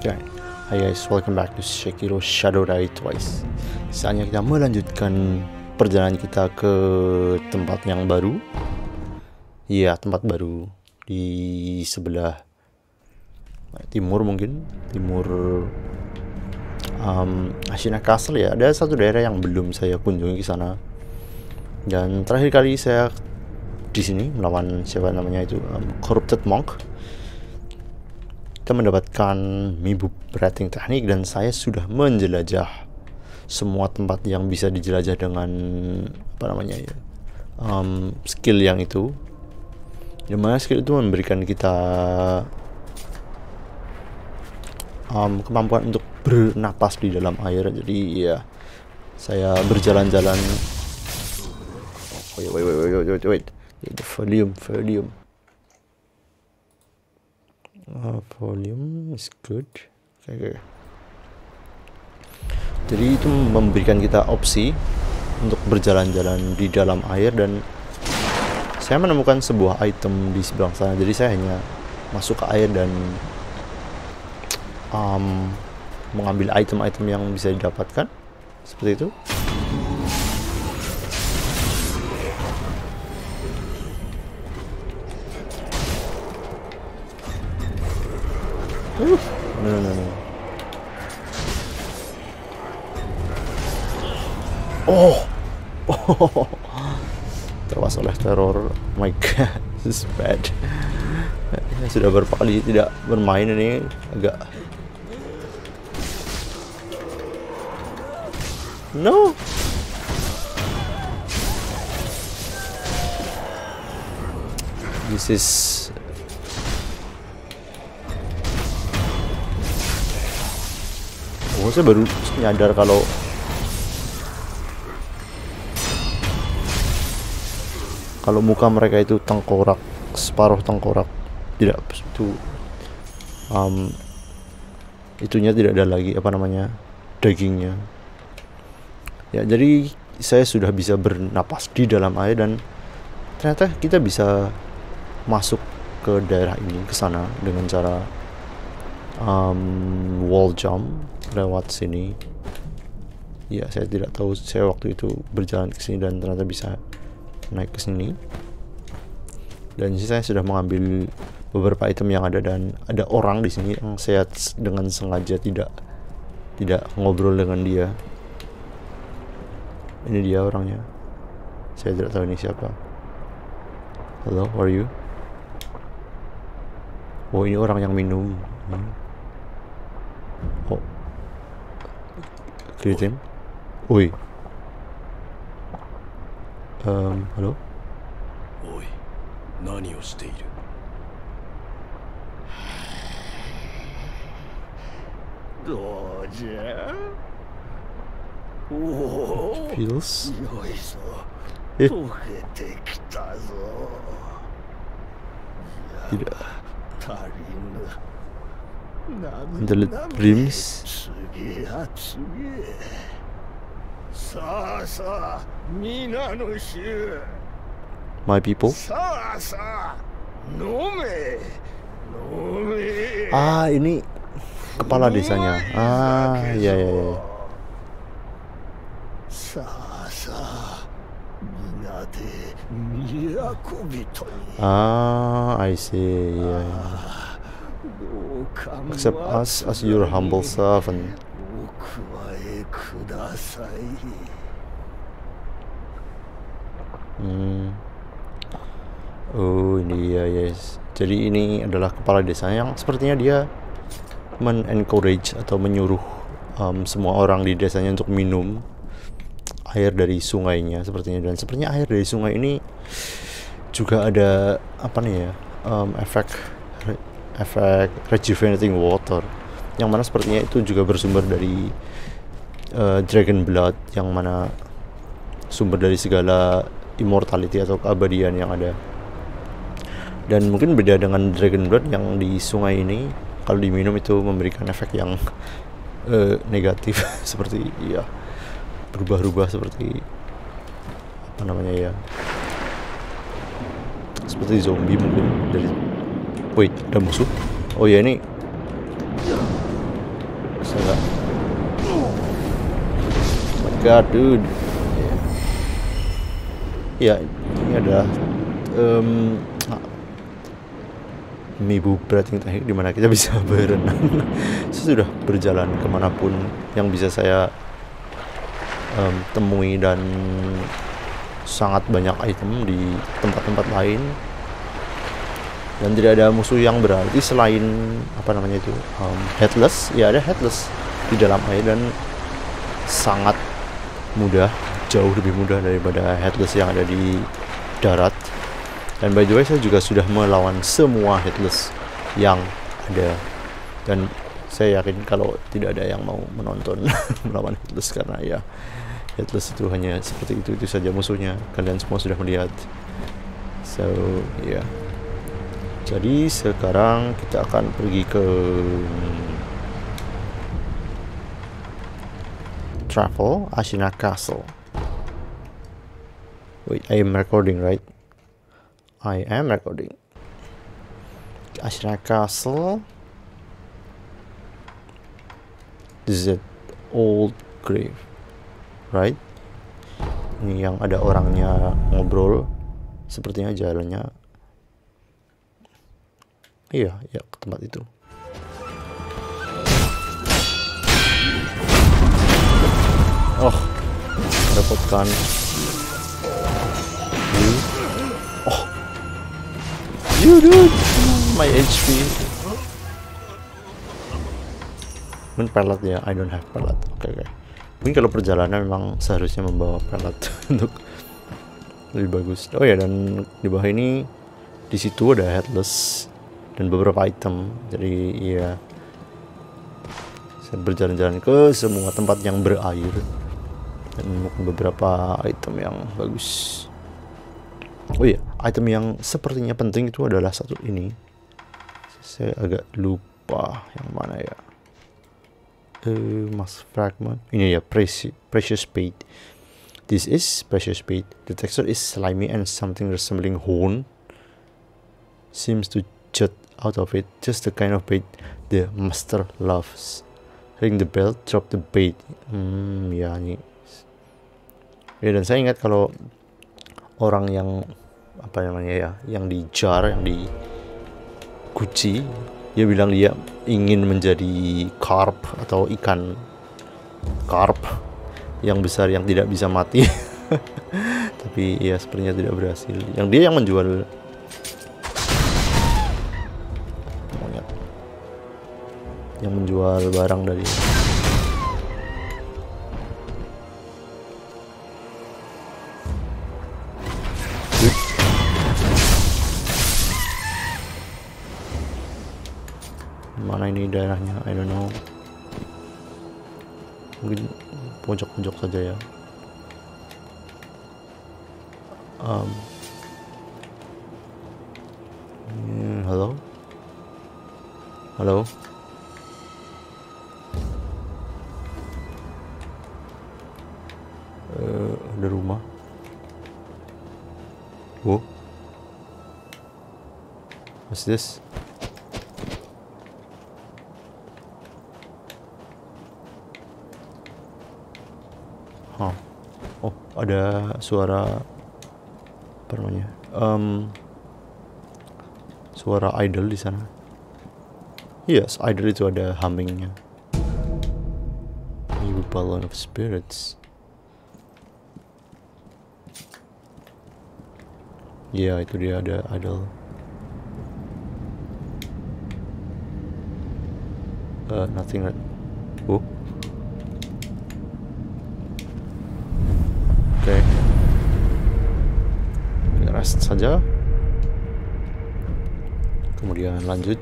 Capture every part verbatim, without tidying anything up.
Okay. Hi guys, welcome back to Sekiro Shadow Die Twice. Saatnya kita melanjutkan perjalanan kita ke tempat yang baru. Iya, tempat baru di sebelah timur mungkin, timur um, Ashina Castle ya. Ada satu daerah yang belum saya kunjungi ke sana. Dan terakhir kali saya di sini melawan siapa namanya itu um, Corrupted Monk. Kita mendapatkan Mibu Rating Teknik dan saya sudah menjelajah semua tempat yang bisa dijelajah dengan apa namanya ya um, skill yang itu. Dimana skill itu memberikan kita um, kemampuan untuk bernapas di dalam air. Jadi ya saya berjalan-jalan. Wait, wait, wait, wait, wait, wait. The volume, volume. Uh, volume is good. Okay, okay. Jadi itu memberikan kita opsi untuk berjalan-jalan di dalam air dan saya menemukan sebuah item di sebelah sana. Jadi saya hanya masuk ke air dan um, mengambil item-item yang bisa didapatkan seperti itu. Uh, no, no, no. Oh, oh, terwas oleh teror. Oh my god, this is bad. Saya sudah beberapa kali tidak bermain ini, agak. No. This is. Oh, saya baru nyadar kalau kalau muka mereka itu tengkorak, separuh tengkorak, tidak itu um, itunya tidak ada lagi apa namanya dagingnya. Ya, jadi saya sudah bisa bernapas di dalam air dan ternyata kita bisa masuk ke daerah ini, ke sana dengan cara um, wall jump lewat sini. Ya, saya tidak tahu, saya waktu itu berjalan ke sini dan ternyata bisa naik ke sini. Dan saya sudah mengambil beberapa item yang ada dan ada orang di sini yang saya dengan sengaja tidak tidak ngobrol dengan dia. Ini dia orangnya. Saya tidak tahu ini siapa. Hello, how are you? Oh, ini orang yang minum. Hmm. Oh. Greeting. Oi. Um, hello? Oi, nani o shite iru? Doja? Oh, Feels. yoiso. Eh. Tokete kita zo. Tidak. Tarinu. Until it brims. Tsugi atsugi. Sa sa, mina no shu. My people. Sa sa, nome. Nome. Ah, ini kepala desanya. Ah, iya iya iya. Sa sa, mina de miraku bito ni. Ah, I see. Yeah. Accept us as your humble servant. Hmm. Oh, ini dia, yes. Jadi ini adalah kepala desa yang sepertinya dia men-encourage atau menyuruh um, semua orang di desanya untuk minum air dari sungainya sepertinya. Dan sepertinya air dari sungai ini juga ada apa nih ya, um, efek re efek rejuvenating water, yang mana sepertinya itu juga bersumber dari uh, dragon blood, yang mana sumber dari segala immortality atau keabadian yang ada. Dan mungkin beda dengan dragon blood yang di sungai ini, kalau diminum itu memberikan efek yang uh, negatif seperti ya berubah-ubah seperti apa namanya ya, seperti zombie mungkin dari. Wait, ada musuh? Oh ya, ini Saya nggak. Oh my god, dude. Ya, ini adalah um, Mibu Breathing Technique dimana kita bisa berenang. Saya sudah berjalan kemanapun yang bisa saya um, temui dan sangat banyak item di tempat-tempat lain. Dan tidak ada musuh yang berarti selain apa namanya itu um, headless. Ya ada headless di dalam air dan sangat mudah, jauh lebih mudah daripada headless yang ada di darat. Dan by the way saya juga sudah melawan semua headless yang ada. Dan saya yakin kalau tidak ada yang mau menonton melawan headless karena ya headless itu hanya seperti itu itu saja musuhnya. Kalian semua sudah melihat. So ya. Yeah. Jadi sekarang kita akan pergi ke Travel Ashina Castle. Wait, I am recording, right? I am recording. Ashina Castle. This is an old grave, right? Ini yang ada orangnya ngobrol. Sepertinya jalannya. Iya, ya ke tempat itu. Oh, dapatkan. You. Oh, you dude, my H P. Mungkin pelet ya, I don't have pelet. Oke okay, oke. Okay. Mungkin kalau perjalanan memang seharusnya membawa pelet untuk lebih bagus. Oh ya, dan di bawah ini di situ ada headless dan beberapa item. Jadi ya saya berjalan-jalan ke semua tempat yang berair dan menemukan beberapa item yang bagus. Oh iya, item yang sepertinya penting itu adalah satu ini. Saya agak lupa yang mana ya. Uh, Mass fragment. Ini ya, precious, precious bait. This is precious bait. The texture is slimy and something resembling horn seems to jut out of it, just the kind of bait the master loves. Ring the bell, drop the bait. Hmm, ya ini. Ya, dan saya ingat kalau orang yang apa namanya ya, yang di jar, yang di guci, dia bilang dia ingin menjadi carp atau ikan carp yang besar yang tidak bisa mati. Tapi ya sepertinya tidak berhasil. Yang dia yang menjual yang menjual barang dari mana ini daerahnya, I don't know, mungkin pojok-pojok saja ya. um, hmm, halo halo Uh, ada rumah. Oh, what's this? Huh. Oh, ada suara apa namanya? Um, suara idol di sana. Yes, idol itu ada hummingnya. New balloon of spirits. Ya, yeah, itu dia ada idol. Uh, nothing right. Oh. Oke. Okay. Rest saja. Kemudian lanjut.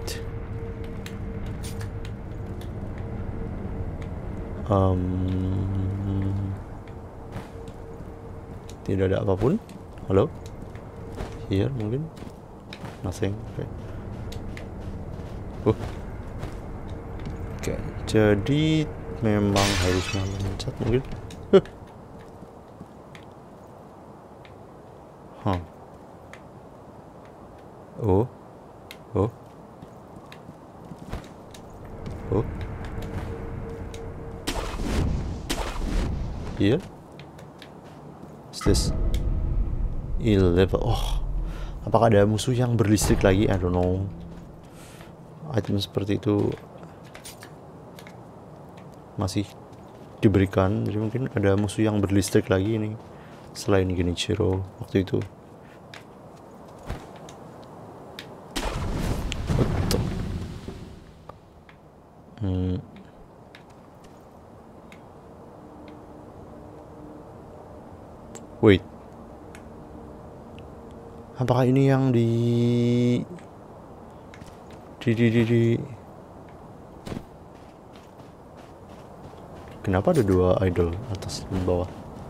Um, tidak ada apapun. Halo? Here mungkin nothing. Oke. Okay. Uh. Oke, okay. Jadi memang harusnya loncat mungkin. Huh. Huh. Oh. Oh. Oh. Here? What's this? eleven. Oh, apakah ada musuh yang berlistrik lagi? I don't know. Item seperti itu masih diberikan, jadi mungkin ada musuh yang berlistrik lagi ini selain Genichiro waktu itu. Betul. Hmm. Wait, apakah ini yang di di di di, di... Kenapa ada dua idol atas dan bawah?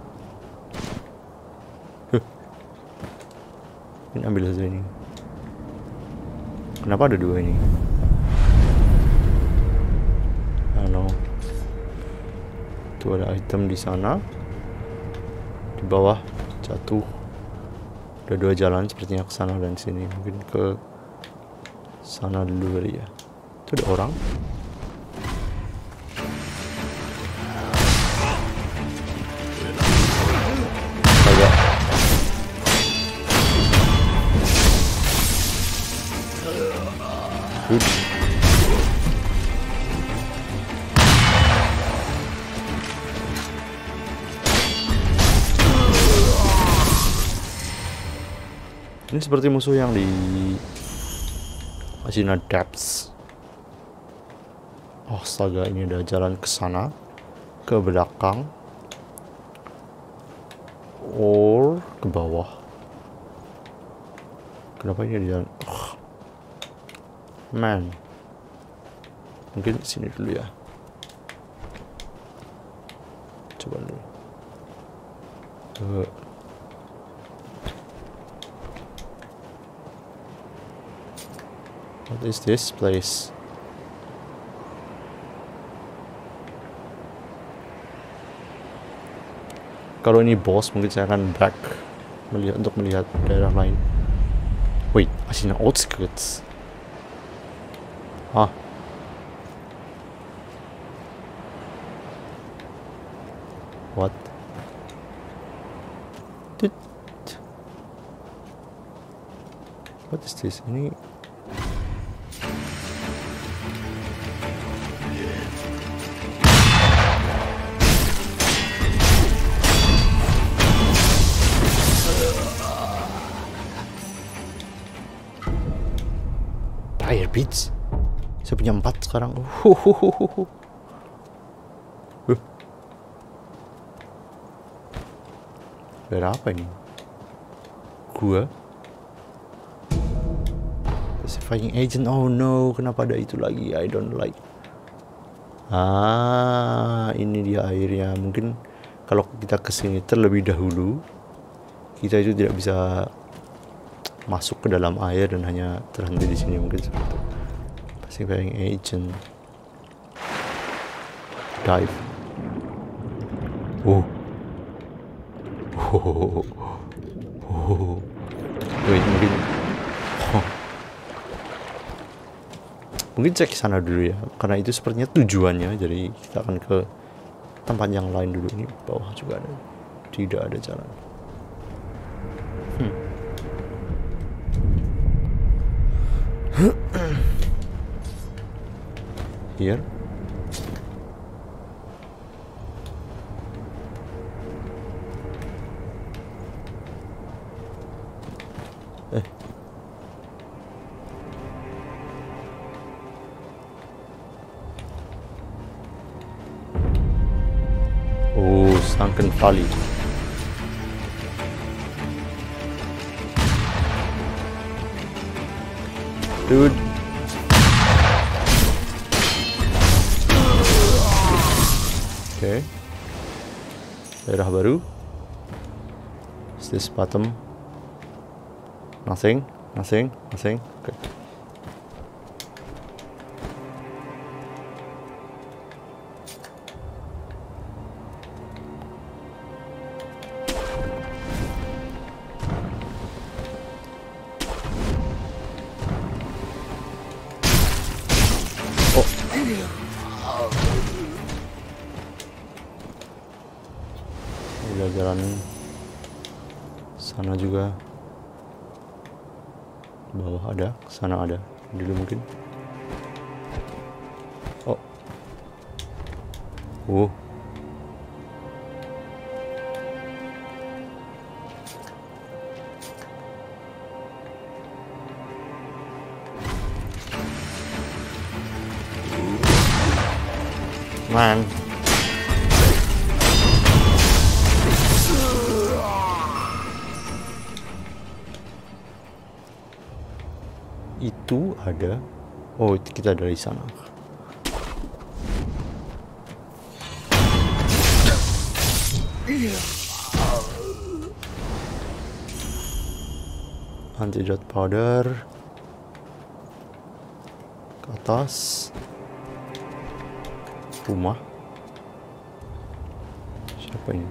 Huh. Ini ambil saja ini. Kenapa ada dua ini? I don't know. Itu ada item di sana. Di bawah jatuh. Ada dua jalan sepertinya, ke sana dan sini. Mungkin ke sana dulu kali ya. Itu ada orang. Agak. Good. Ini seperti musuh yang di Ashina Depths. Oh, astaga, ini ada jalan ke sana, ke belakang, or ke bawah. Kenapa ini ada jalan? Oh. Man, mungkin sini dulu ya. Coba dulu. Uh. What is this place? Kalau ini boss, mungkin saya akan back melihat untuk melihat daerah lain. Wait, Ashina outskirts. Ah. What? What is this? Ini Fire Beats. Saya punya empat sekarang. Uhuhuhuhu. Uh. Ada apa ini? Gua. Fighting agent. Oh no, kenapa ada itu lagi? I don't like. Ah, ini dia airnya. Mungkin kalau kita kesini terlebih dahulu, kita itu tidak bisa masuk ke dalam air dan hanya terhenti di sini, mungkin seperti itu. Pasti fighting agent. Dive. Oh. Oh. Oh. Wait, mungkin. Oh. Mungkin cek sana dulu ya, karena itu sepertinya tujuannya. Jadi kita akan ke tempat yang lain dulu. Ini bawah juga ada, tidak ada jalan. Hmm. Here. Eh. Oh, Sunken Valley. Dude. Oke. Okay. Daerah baru. Is this bottom? Nothing, nothing, nothing. Okay. ada jalan sana juga, bawah ada, sana ada dulu mungkin. Oh, oh, man. Itu ada. Oh, kita dari sana. Antidote powder. Ke atas. Rumah. Siapa ini?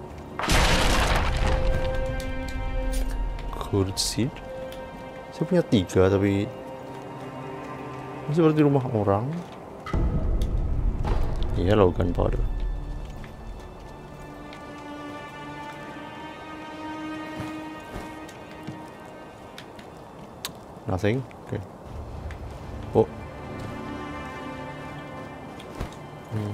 Kursi. Saya punya tiga tapi seperti rumah orang. Iya, logan powder. Nothing. Oke. Okay. Oh. Hmm.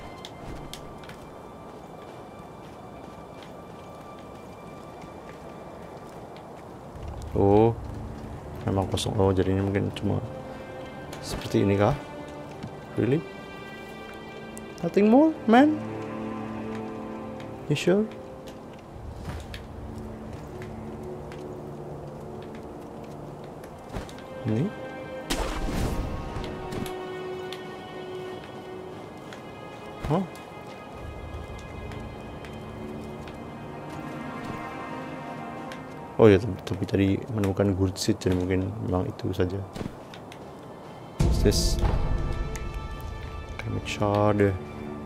Oh. Memang kosong. Oh, jadi ini mungkin cuma seperti ini kah? Really? Nothing more, man? You sure? Ini? Huh? Oh ya, tapi tadi menemukan good seed, jadi mungkin memang itu saja. What's this? Kermit shard.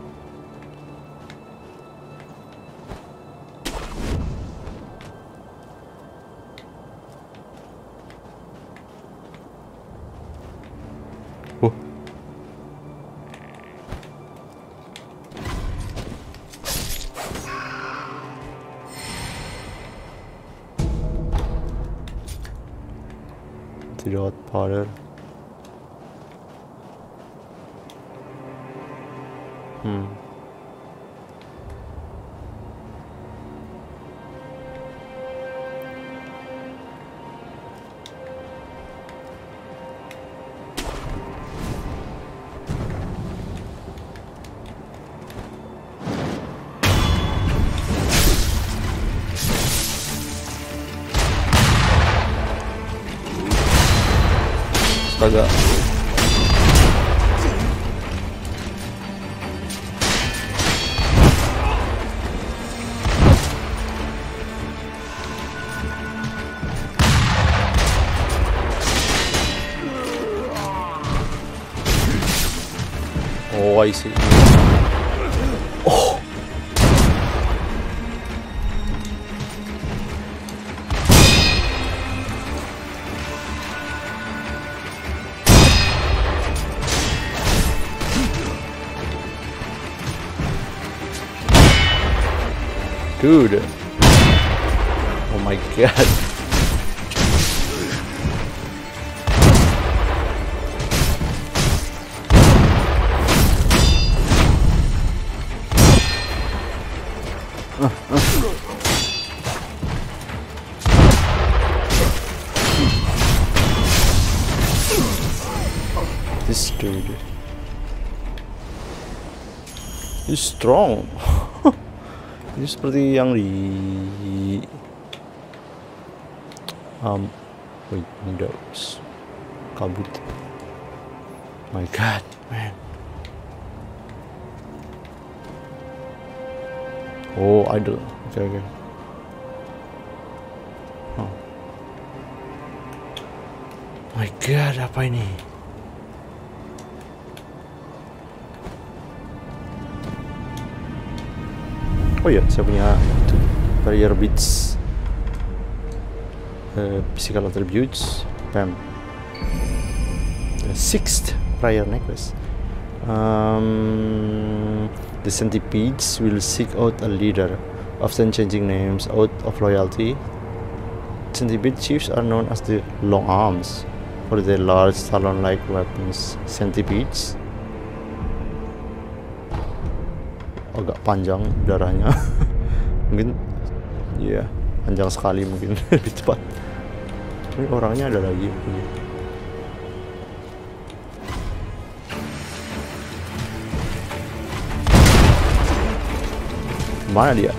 Oh. Antidote powder. Hmm. Astaga. Oh, I see. Oh. Dude. Oh my god. Uh, uh. This dude is strong. Ini seperti yang di um wait, windows kabut. My god, man. Oh, idol. Oke, okay, oke. Okay. Oh. My god, apa ini? Oh ya, saya punya itu barrier beads, uh, physical attributes, bam. The sixth prayer necklace. Um, the centipedes will seek out a leader often changing names out of loyalty. Centipede chiefs are known as the Long Arms for their large talon-like weapons. Centipedes agak panjang darahnya. Mungkin ya yeah, panjang sekali, mungkin lebih cepat. Ini orangnya ada lagi. Mana dia?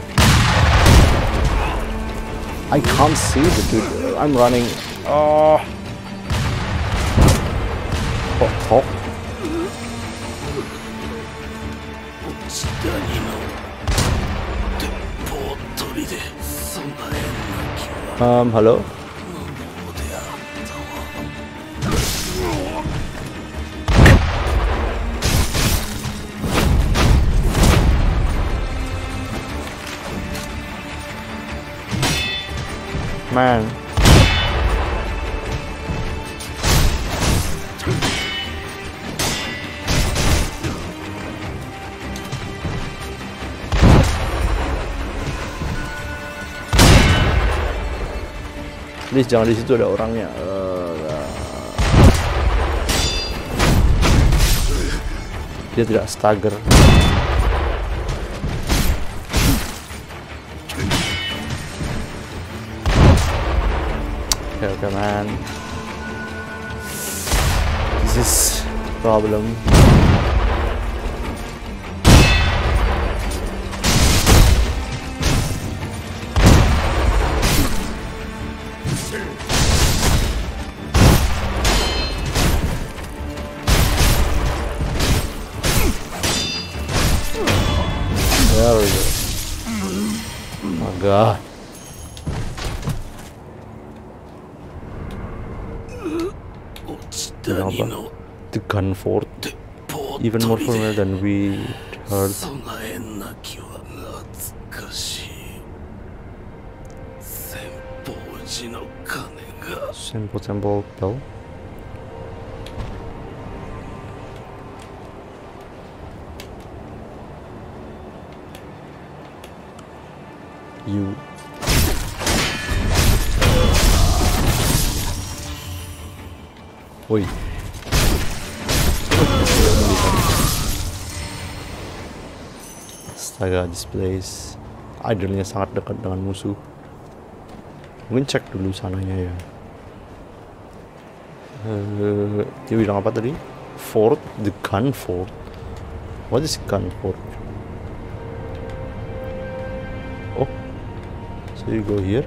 I can't see the dude. I'm running. Oh. Hok hok. Um, hello? Man. Please jangan di situ ada orangnya. Uh, dia tidak stagger. Okay, okay, man. This is problem. There we go. Oh my god. Kenapa? The gun fort, even more familiar than we heard. Simple temple bell. You. Woi. Astaga, this place idolnya sangat dekat dengan musuh. Mungkin cek dulu sananya ya. Uh, dia bilang apa tadi? Fort, the gun fort. What is gun fort? Oh, so you go here.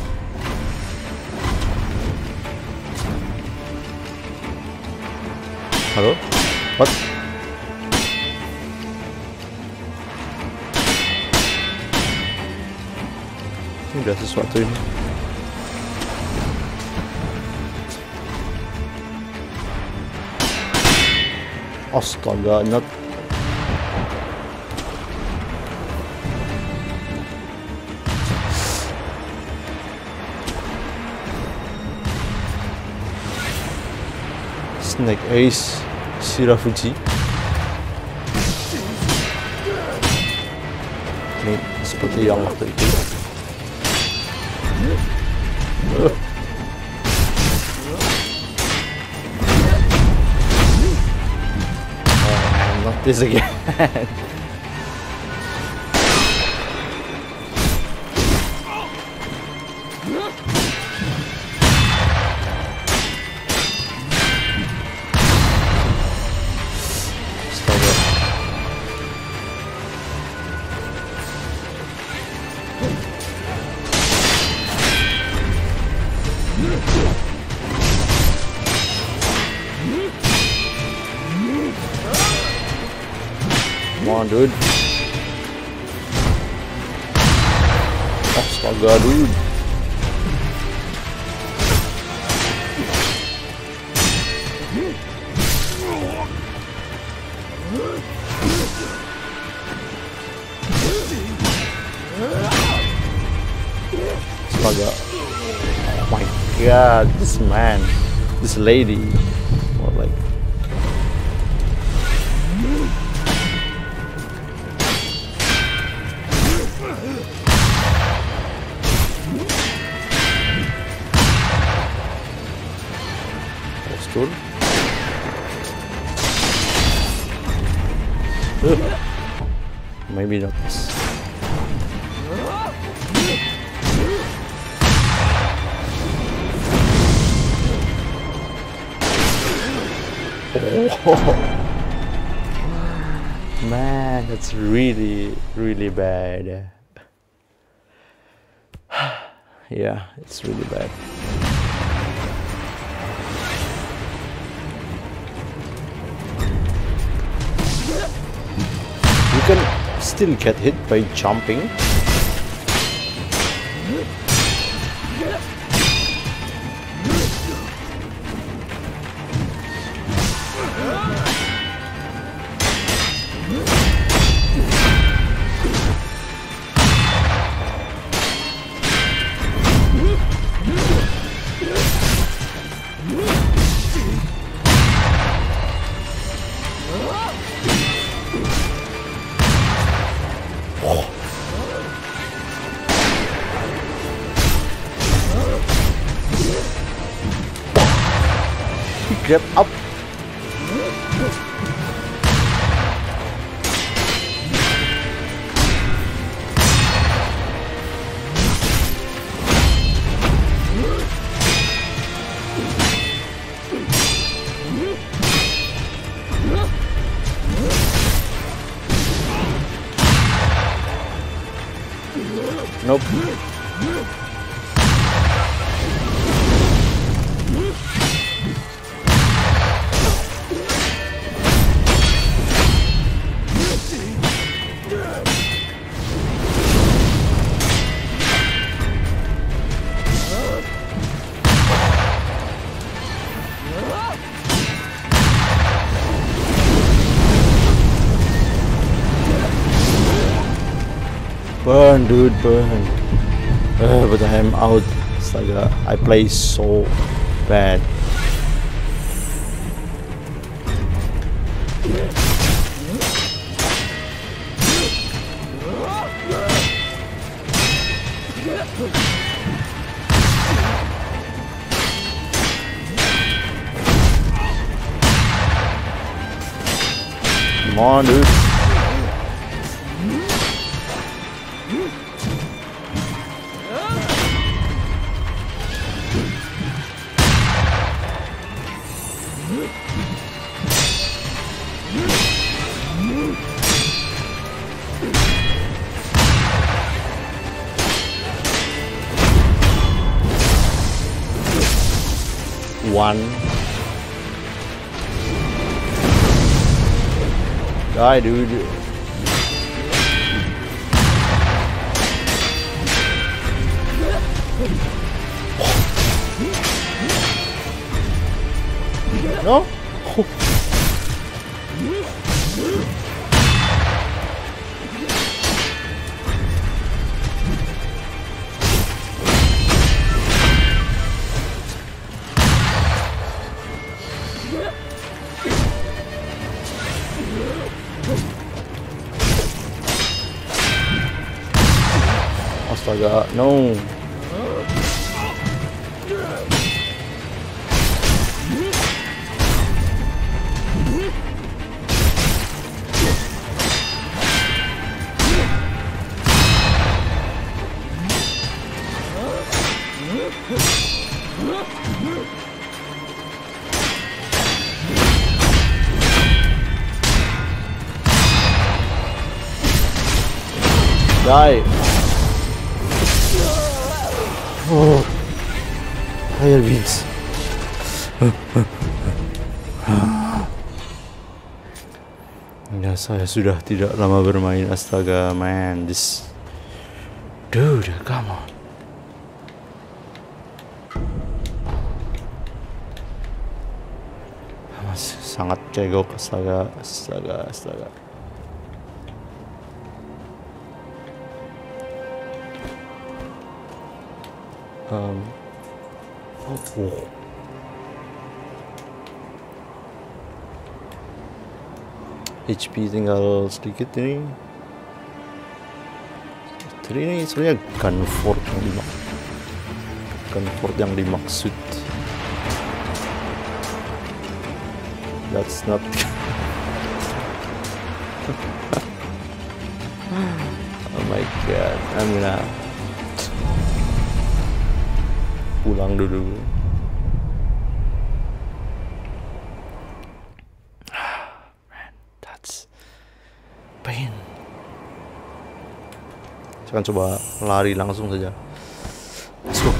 Halo? What? Ini ada sesuatu ini. Astaga, not. Snake Ace Shirafuji. Ini seperti yang waktu itu. Uh. Uh, not this again. Come on, dude. Astaga, dude. Astaga. Oh my god, this man, this lady, or like. Uh, maybe not. Oh. Man, that's really, really bad. Yeah, it's really bad. You can still get hit by jumping. Grab up. Nope. Burn, dude, burn. Uh, but I'm out. It's like uh, I play so bad. Come on, dude. One. Die, dude. No? Astaga, no. Die. Oh, fire beams. Ya, saya sudah tidak lama bermain. Astaga, man, this dude, come on. Masih sangat cegok, astaga, astaga, astaga. Um, oh, oh. H P tinggal sedikit ini. Jadi ini sebenarnya gunfort yang dimaksud. Gunfort yang dimaksud. That's not. Oh my god, I'm gonna pulang dulu. Man, that's pain. Saya akan coba lari langsung saja. Let's go.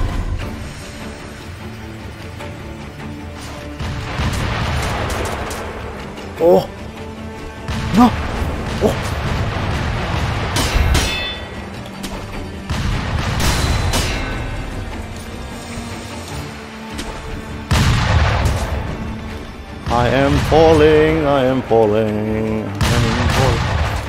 Oh, no, oh. I am falling, I am falling, I am falling.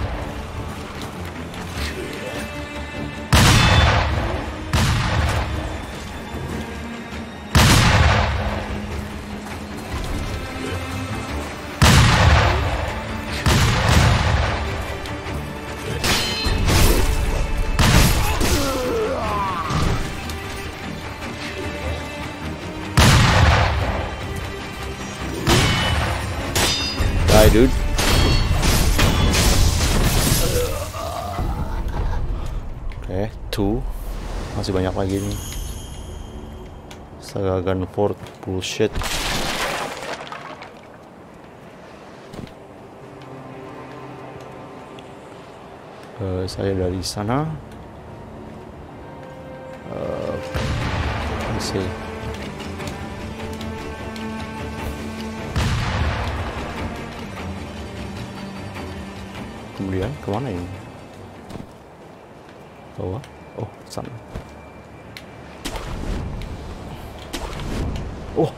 Die, dude. Oke, okay, two. Masih banyak lagi nih. Saga Gunfort bullshit. Uh, saya dari sana. Uh, let's see. Kemudian kemana ini? Bawah? Oh, sana. Oh.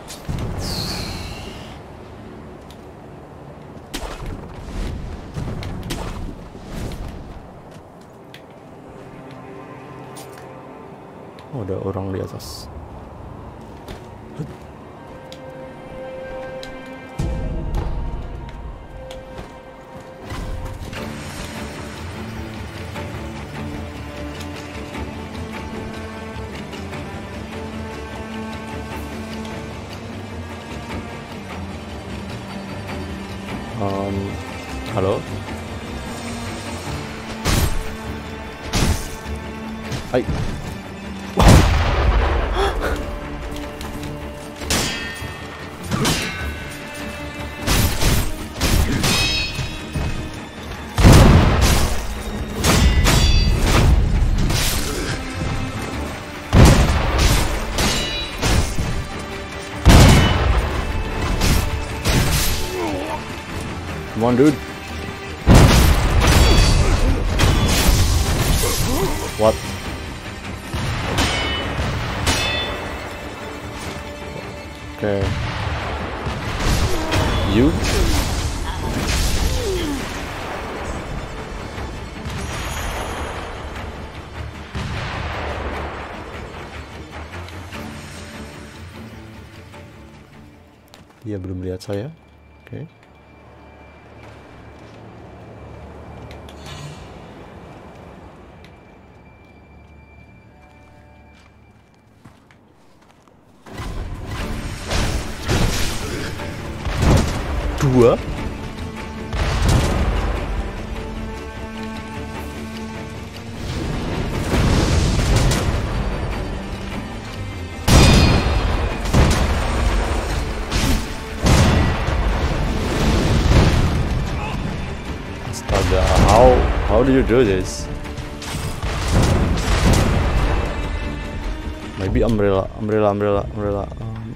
Oh, ada orang di atas. Um, halo? Hai. Come on, dude. What? Okay. You? Dia belum lihat saya. Oke. Okay. Dua. Astaga, how how do you do this? Maybe umbrella, umbrella, umbrella, umbrella. Um,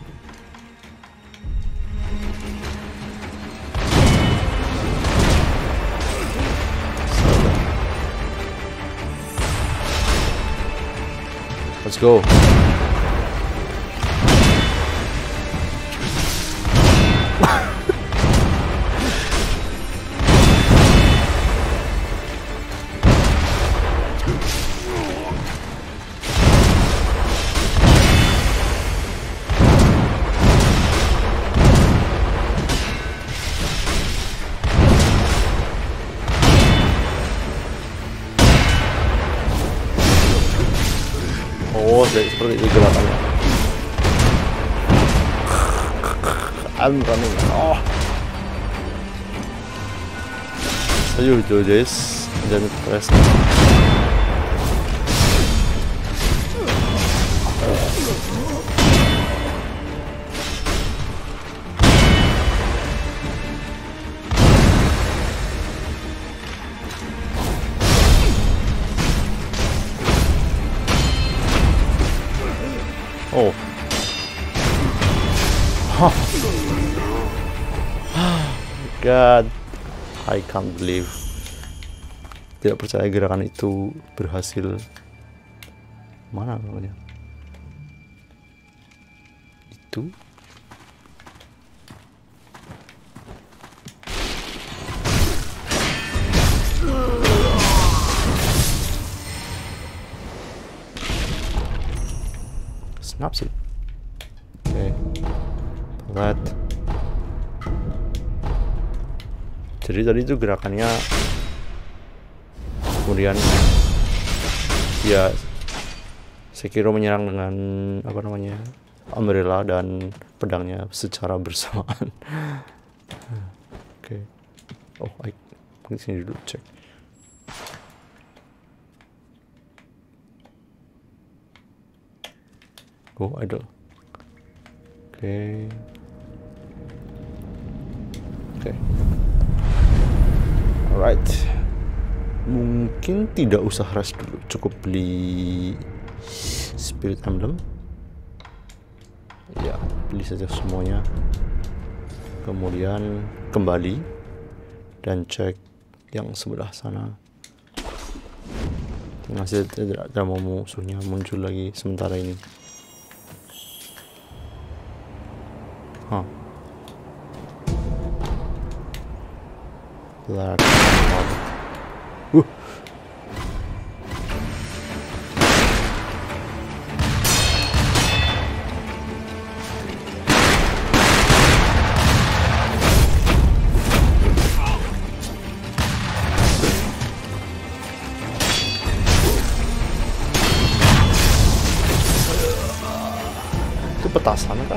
Let's go. Oh, seperti itu gerakannya. I'm running. Oh. Ayo do this, dan press. Oh. Huh. God, I can't believe. Tidak percaya gerakan itu berhasil. Mana namanya? Itu. Snaps it. Oke. Okay. Pelat. Jadi tadi itu gerakannya kemudian ya Sekiro menyerang dengan apa namanya umbrella dan pedangnya secara bersamaan. Oke. Okay. Oh, I mungkin sini dulu cek. Oh, idle. Oke. Okay. Oke. Okay. Alright. Mungkin tidak usah rest dulu, cukup beli Spirit Emblem. Ya, beli saja semuanya. Kemudian kembali dan cek yang sebelah sana. Masih tidak ada musuhnya muncul lagi sementara ini. Huh. Black. Uh. Itu petasan kah?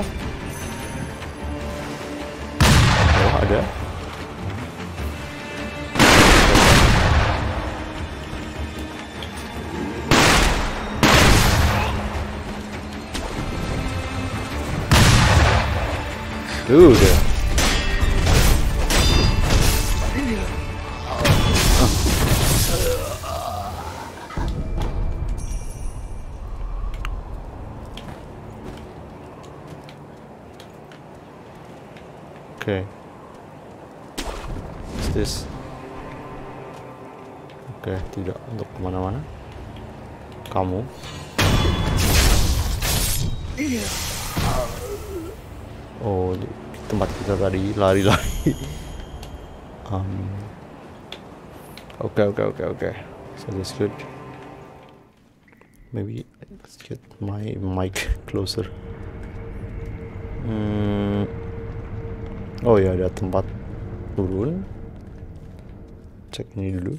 Oh, ada. Dude. Okay. What's this? Oke, okay, tidak untuk kemana-mana. Kamu. Oh, di tempat kita tadi lari-lari. um. Oke, oke, oke, oke. So that's good. Maybe let's get my mic closer. Hmm. Oh ya, ada tempat turun. Cek ini dulu.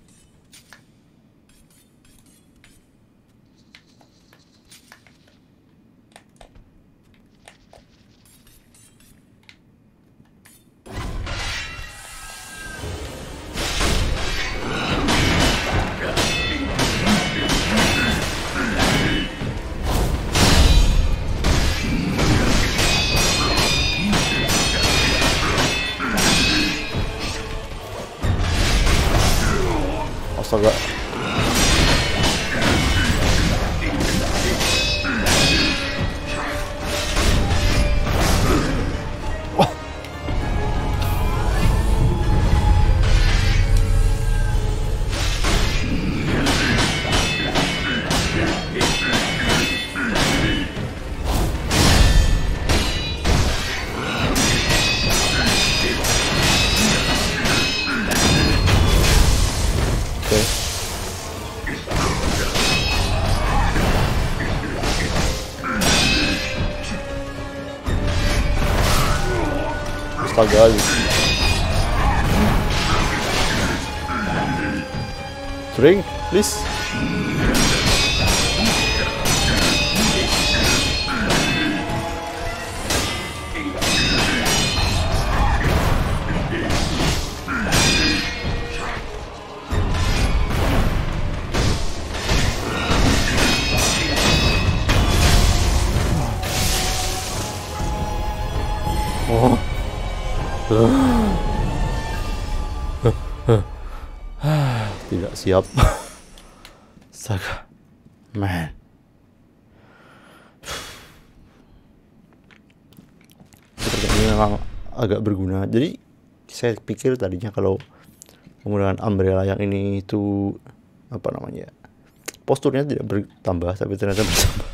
Astaga. Oh. Astaga. Drink, please. Tidak siap. Astaga. Man. Seperti ini memang agak berguna. Jadi saya pikir tadinya kalau menggunakan umbrella yang ini itu apa namanya, posturnya tidak bertambah, tapi ternyata bertambah.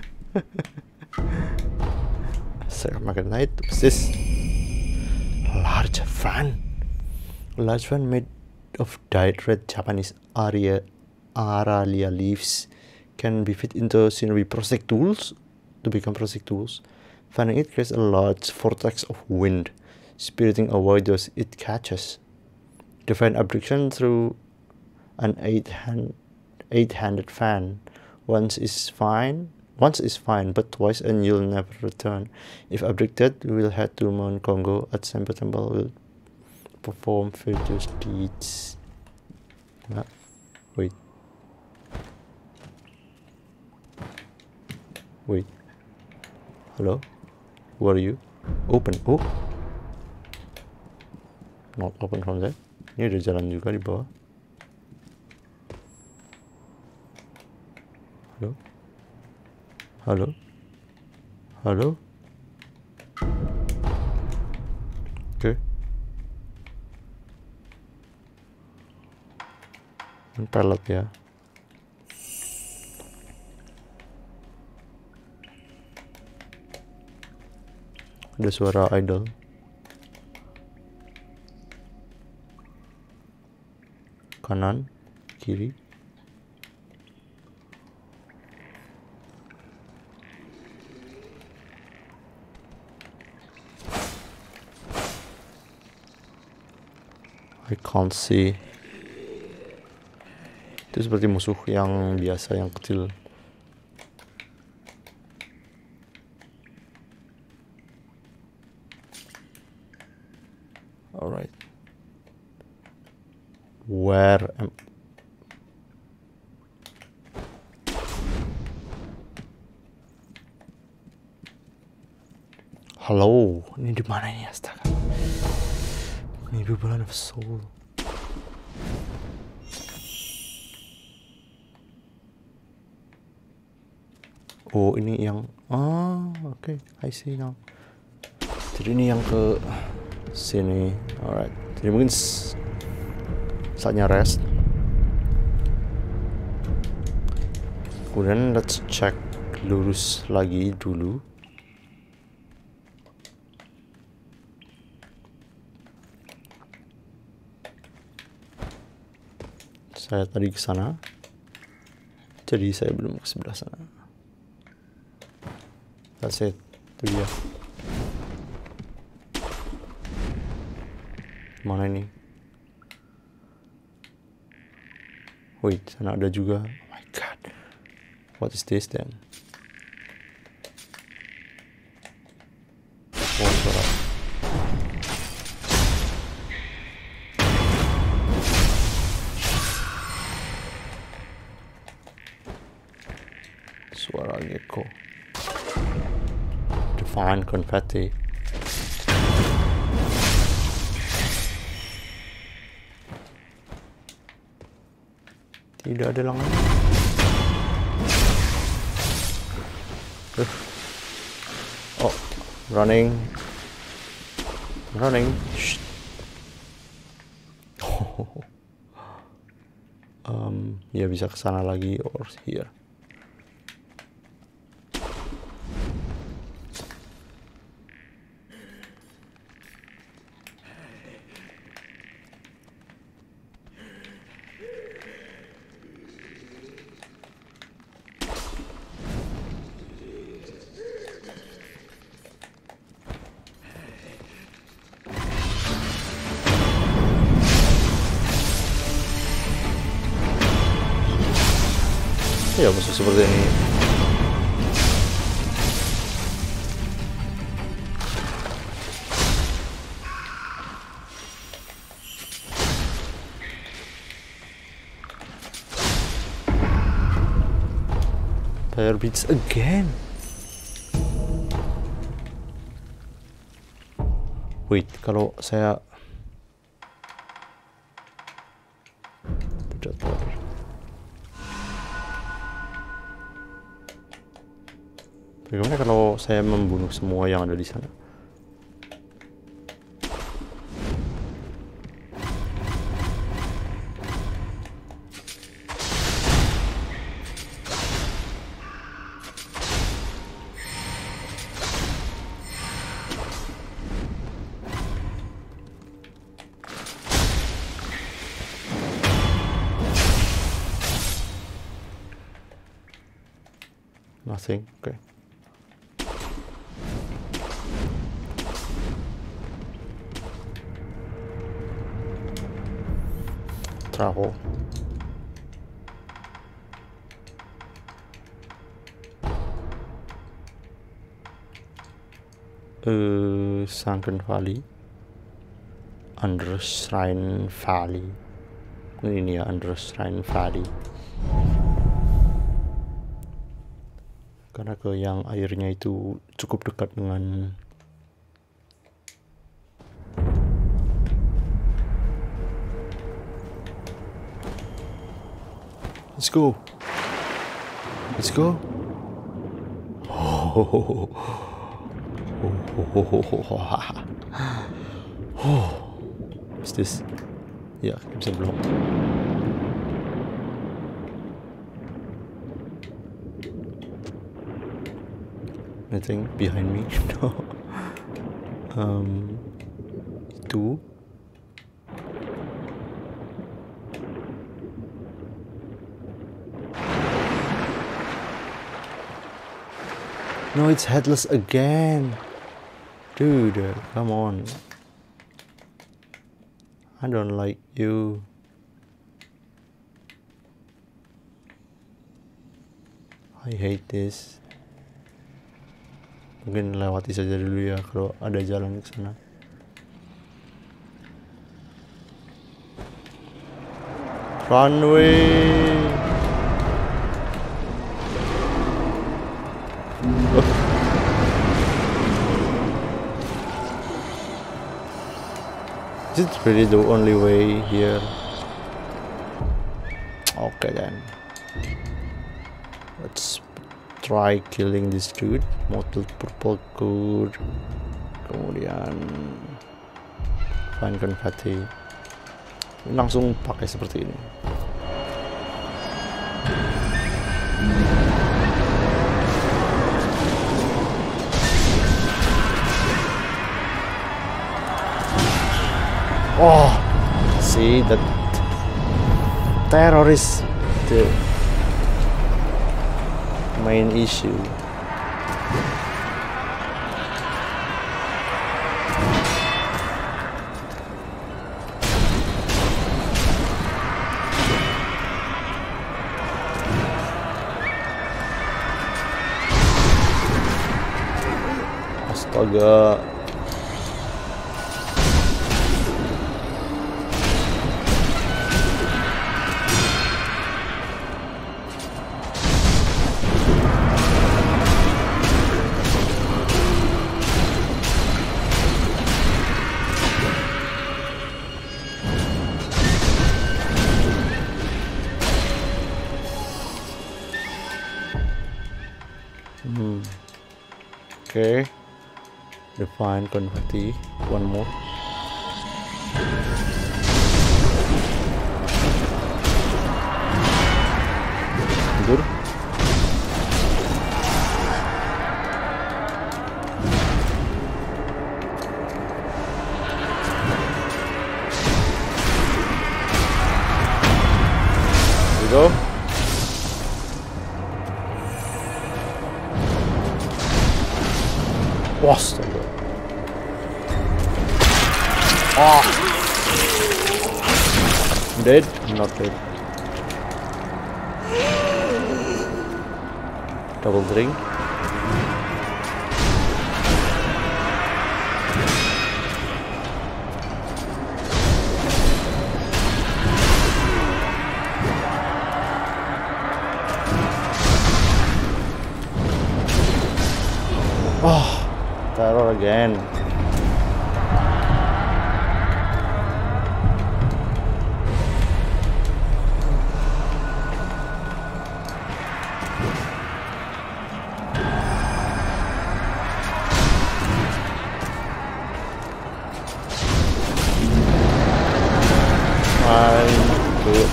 Saya makan light. What's this? Large fan. A large fan made of dyed red Japanese aria, aralia leaves can be fit into scenery project tools to become project tools. Fanning it creates a large vortex of wind, spiriting away those it catches. Define abduction through an eight-hand, eight-handed fan. Once is fine, once is fine, but twice and you'll never return. If abducted, you will head to Mount Congo at Semper Temple. Will perform various deeds. Nah, wait, wait. Hello, who are you? Open. Oh, not open from there. Ini ada jalan juga di bawah. Halo, halo, halo. Oke. Okay. Ini pellet ya. Ada suara idol. Kanan, kiri. I can't see. Itu seperti musuh yang biasa, yang kecil. Alright. Where am Halo, ini di mana ini, astaga? Maybe Blood of Soul. Oh, ini yang ah, oke, okay. I see now. Jadi ini yang ke sini. Alright. Jadi mungkin saatnya rest. Kemudian let's check lurus lagi dulu. Saya tadi ke sana, jadi saya belum ke sebelah sana. That's it, itu dia. Mana ini? Wait, sana ada juga. Oh my god, what is this then? Oh, suara. Suara gecko. Divine confetti. Tidak ada lengan. Uh. Oh, running, running. Oh. um, ya bisa ke sana lagi or here. Ya musuh seperti ini. Fire beats again. Wait, kalau saya bagaimana kalau saya membunuh semua yang ada di sana? Nothing. Okay. Travel. Uh, Sunken Valley. Under Shrine Valley. Ini ya, Under Shrine Valley. Karena ke yang airnya itu cukup dekat dengan let's go let's go oh, oh, oh, oh, oh, oh. Oh. What's this? Ya, bisa belum. Anything behind me? No. Um, two. No, it's headless again. Dude, come on. I don't like you. I hate this. Mungkin lewati saja dulu ya kalau ada jalan ke sana. Runway. Oh. Is it really the only way here? Okay then. Let's try killing this dude. Mottled purple code. Kemudian find confetti. Langsung pakai seperti ini. Oh, see that terrorist, the main issue. Astaga. Hmm. Okay. Define confetti. One more. Good. There we go. Astaga. Ah. I'm dead? I'm not dead. Double drink. Oh, terror again.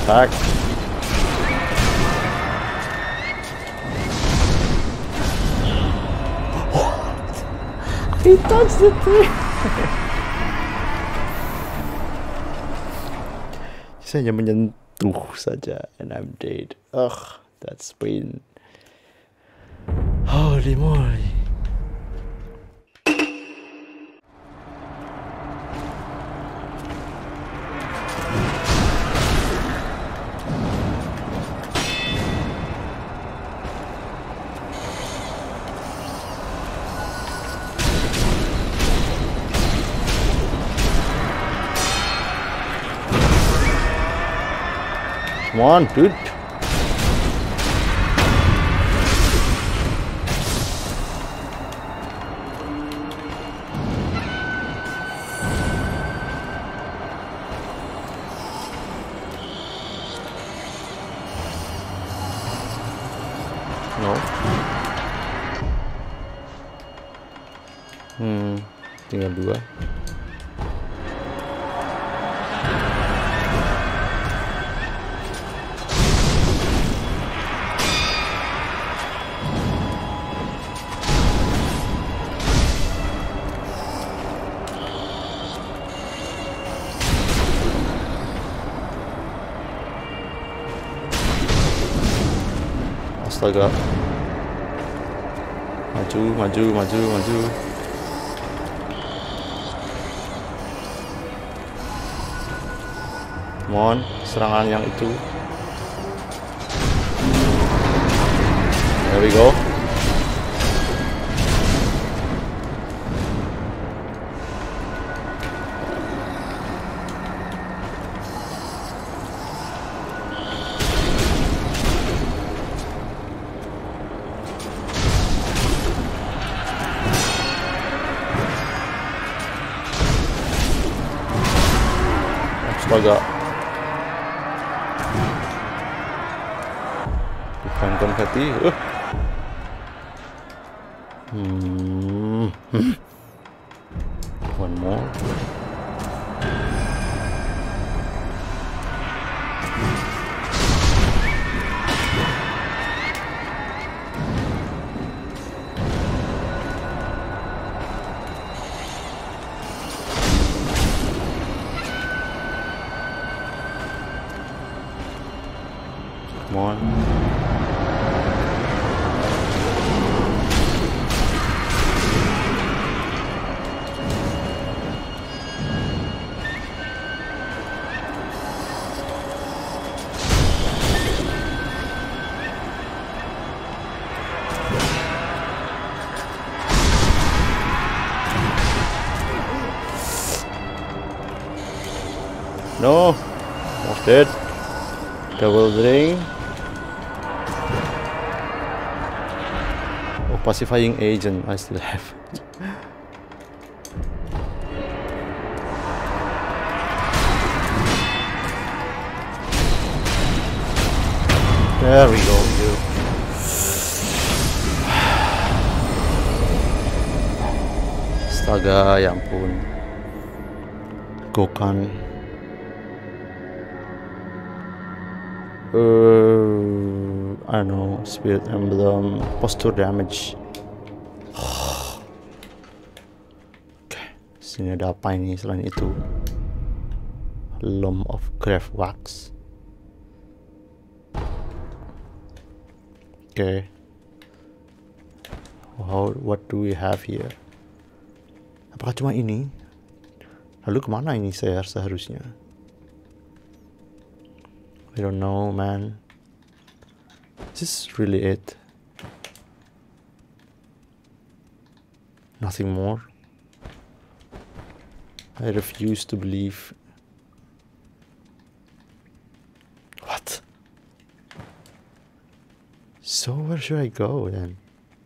Attack. He touched the thing. Saya hanya menyentuh saja and I'm dead. Ugh, that's pain. Holy moly. Come on, dude. No. Hmm, tinggal dua. Astaga. Maju, maju, maju, maju. Come on, serangan yang itu. There we go. Astaga. Bukan konfeti. Uh. Hmm. One more. Come on. No, almost dead. Double drain. Oh, pacifying agent I still have. There we go. Dude. Astaga, ya ampun. Gokan. Uh, I don't know, Spirit Emblem, posture damage. Oke, sini ada apa ini selain itu? Loom of Grave Wax. Oke. Okay. Wow, what do we have here? Apakah cuma ini? Lalu kemana ini saya seharusnya? I don't know, man. Is this really it? Nothing more? I refuse to believe. What? So where should I go then?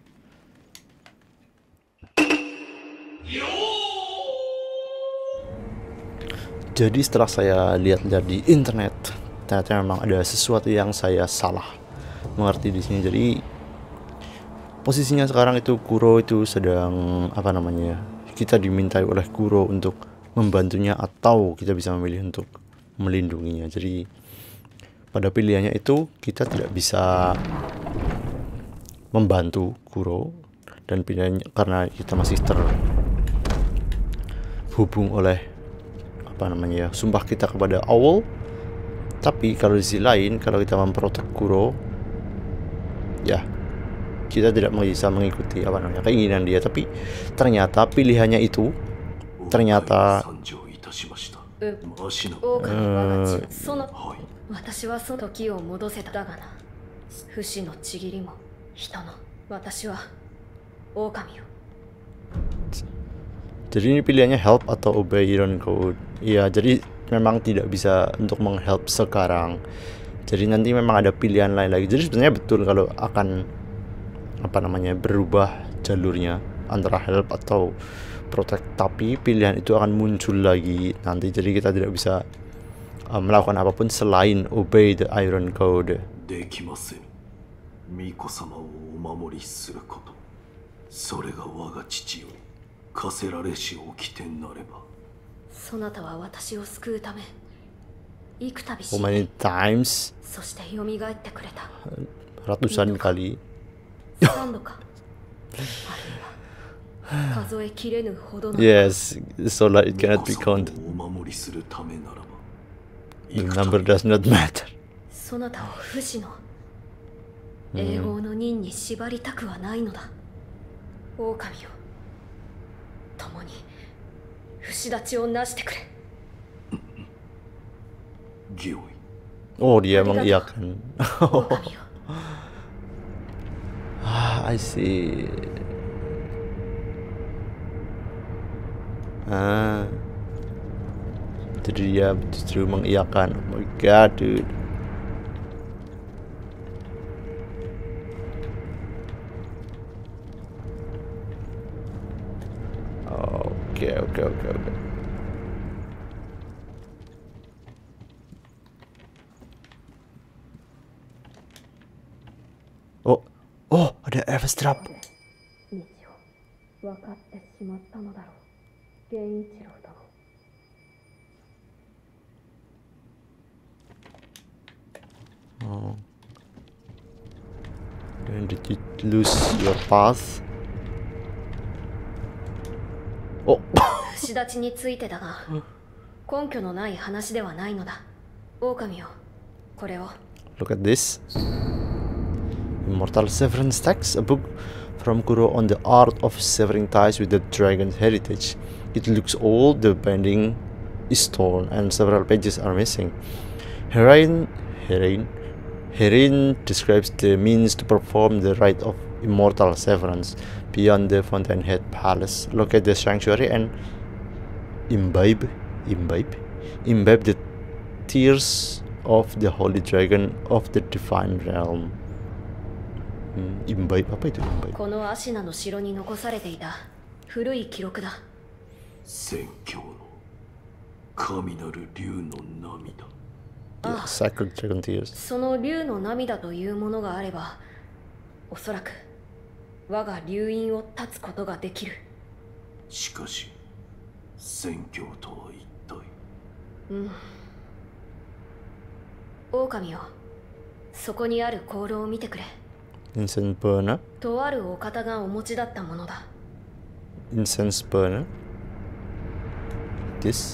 Jadi setelah saya lihat-lihat di internet, ternyata memang ada sesuatu yang saya salah mengerti di sini. Jadi posisinya sekarang itu Kuro itu sedang apa namanya? Kita dimintai oleh Kuro untuk membantunya atau kita bisa memilih untuk melindunginya. Jadi pada pilihannya itu kita tidak bisa membantu Kuro, dan pilihannya karena kita masih terhubung oleh apa namanya ya, sumpah kita kepada Owl. Tapi kalau di sisi lain, kalau kita memprotek Kuro, ya kita tidak bisa mengikuti apa namanya keinginan dia. Tapi ternyata pilihannya itu ternyata uh, 私はその時を戻せたがな。不死のちぎりも人の。私は狼よ。 jadi ini pilihannya help atau obey Iron Code. Iya, jadi memang tidak bisa untuk menghelp sekarang. Jadi nanti memang ada pilihan lain lagi. Jadi sebenarnya betul kalau akan apa namanya berubah jalurnya antara help atau protect, tapi pilihan itu akan muncul lagi nanti. Jadi kita tidak bisa uh, melakukan apapun selain obey the Iron Code. How many times? Ratusan kali. Yes, so that it cannot be counted. The number does not matter. Oh, dia mengiyakan. Ah, I see. Ah, jadi dia justru mengiyakan. Oh my god, dude. Oke, oke, oke, oke. Oh, oh, ada Evas Trap. Oh. Then did you lose your path? Oh. Look at this. Immortal Severance Text, a book from Kuro on the art of severing ties with the dragon's heritage. It looks old, the binding is torn, and several pages are missing. Herein, Herein, Herein describes the means to perform the rite of immortal severance beyond the Fountainhead Palace. Locate the sanctuary and imbibe, imbibe, imbibe the tears of the holy dragon of the divine realm. Hmm, imbibe, apa itu imbibe? Yeah, sacred dragon tears. その竜の涙というものがあれば、おそらく我が竜院を断つことができる。しかし、宣教とは一体。うん。狼よ、そこにある香炉を見てくれ。 Incense burner. とあるお方がお持ちだったものだ。 Incense burner. This.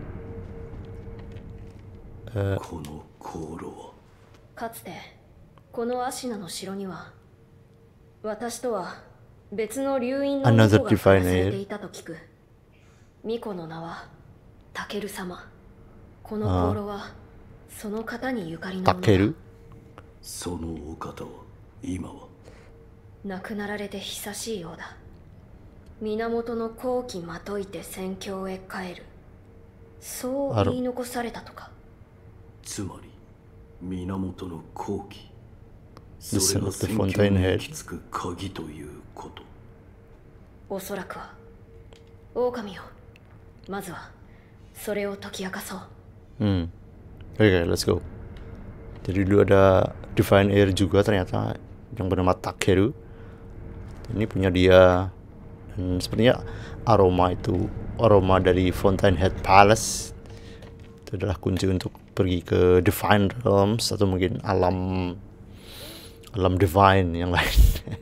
この香炉はかつてこのアシナの城には私とは別の竜院の巫女が暮らされていたと聞く。巫女の名はタケル様。この香炉はその方にゆかりのものだ。タケル？そのお方は今は亡くなられて久しいようだ。源の好機まといて宣教へ帰る。そう言い残されたとか。つまり源の好機、それが宣教に行き着く鍵ということ。おそらくは狼よ、まずはそれを解き明かそう。 Hmm, oke, okay, let's go. Jadi dulu ada Divine Air juga ternyata yang bernama Takeru. Ini punya dia, dan sepertinya aroma itu aroma dari Fountainhead Palace itu adalah kunci untuk pergi ke Divine Realms atau mungkin alam alam divine yang lain.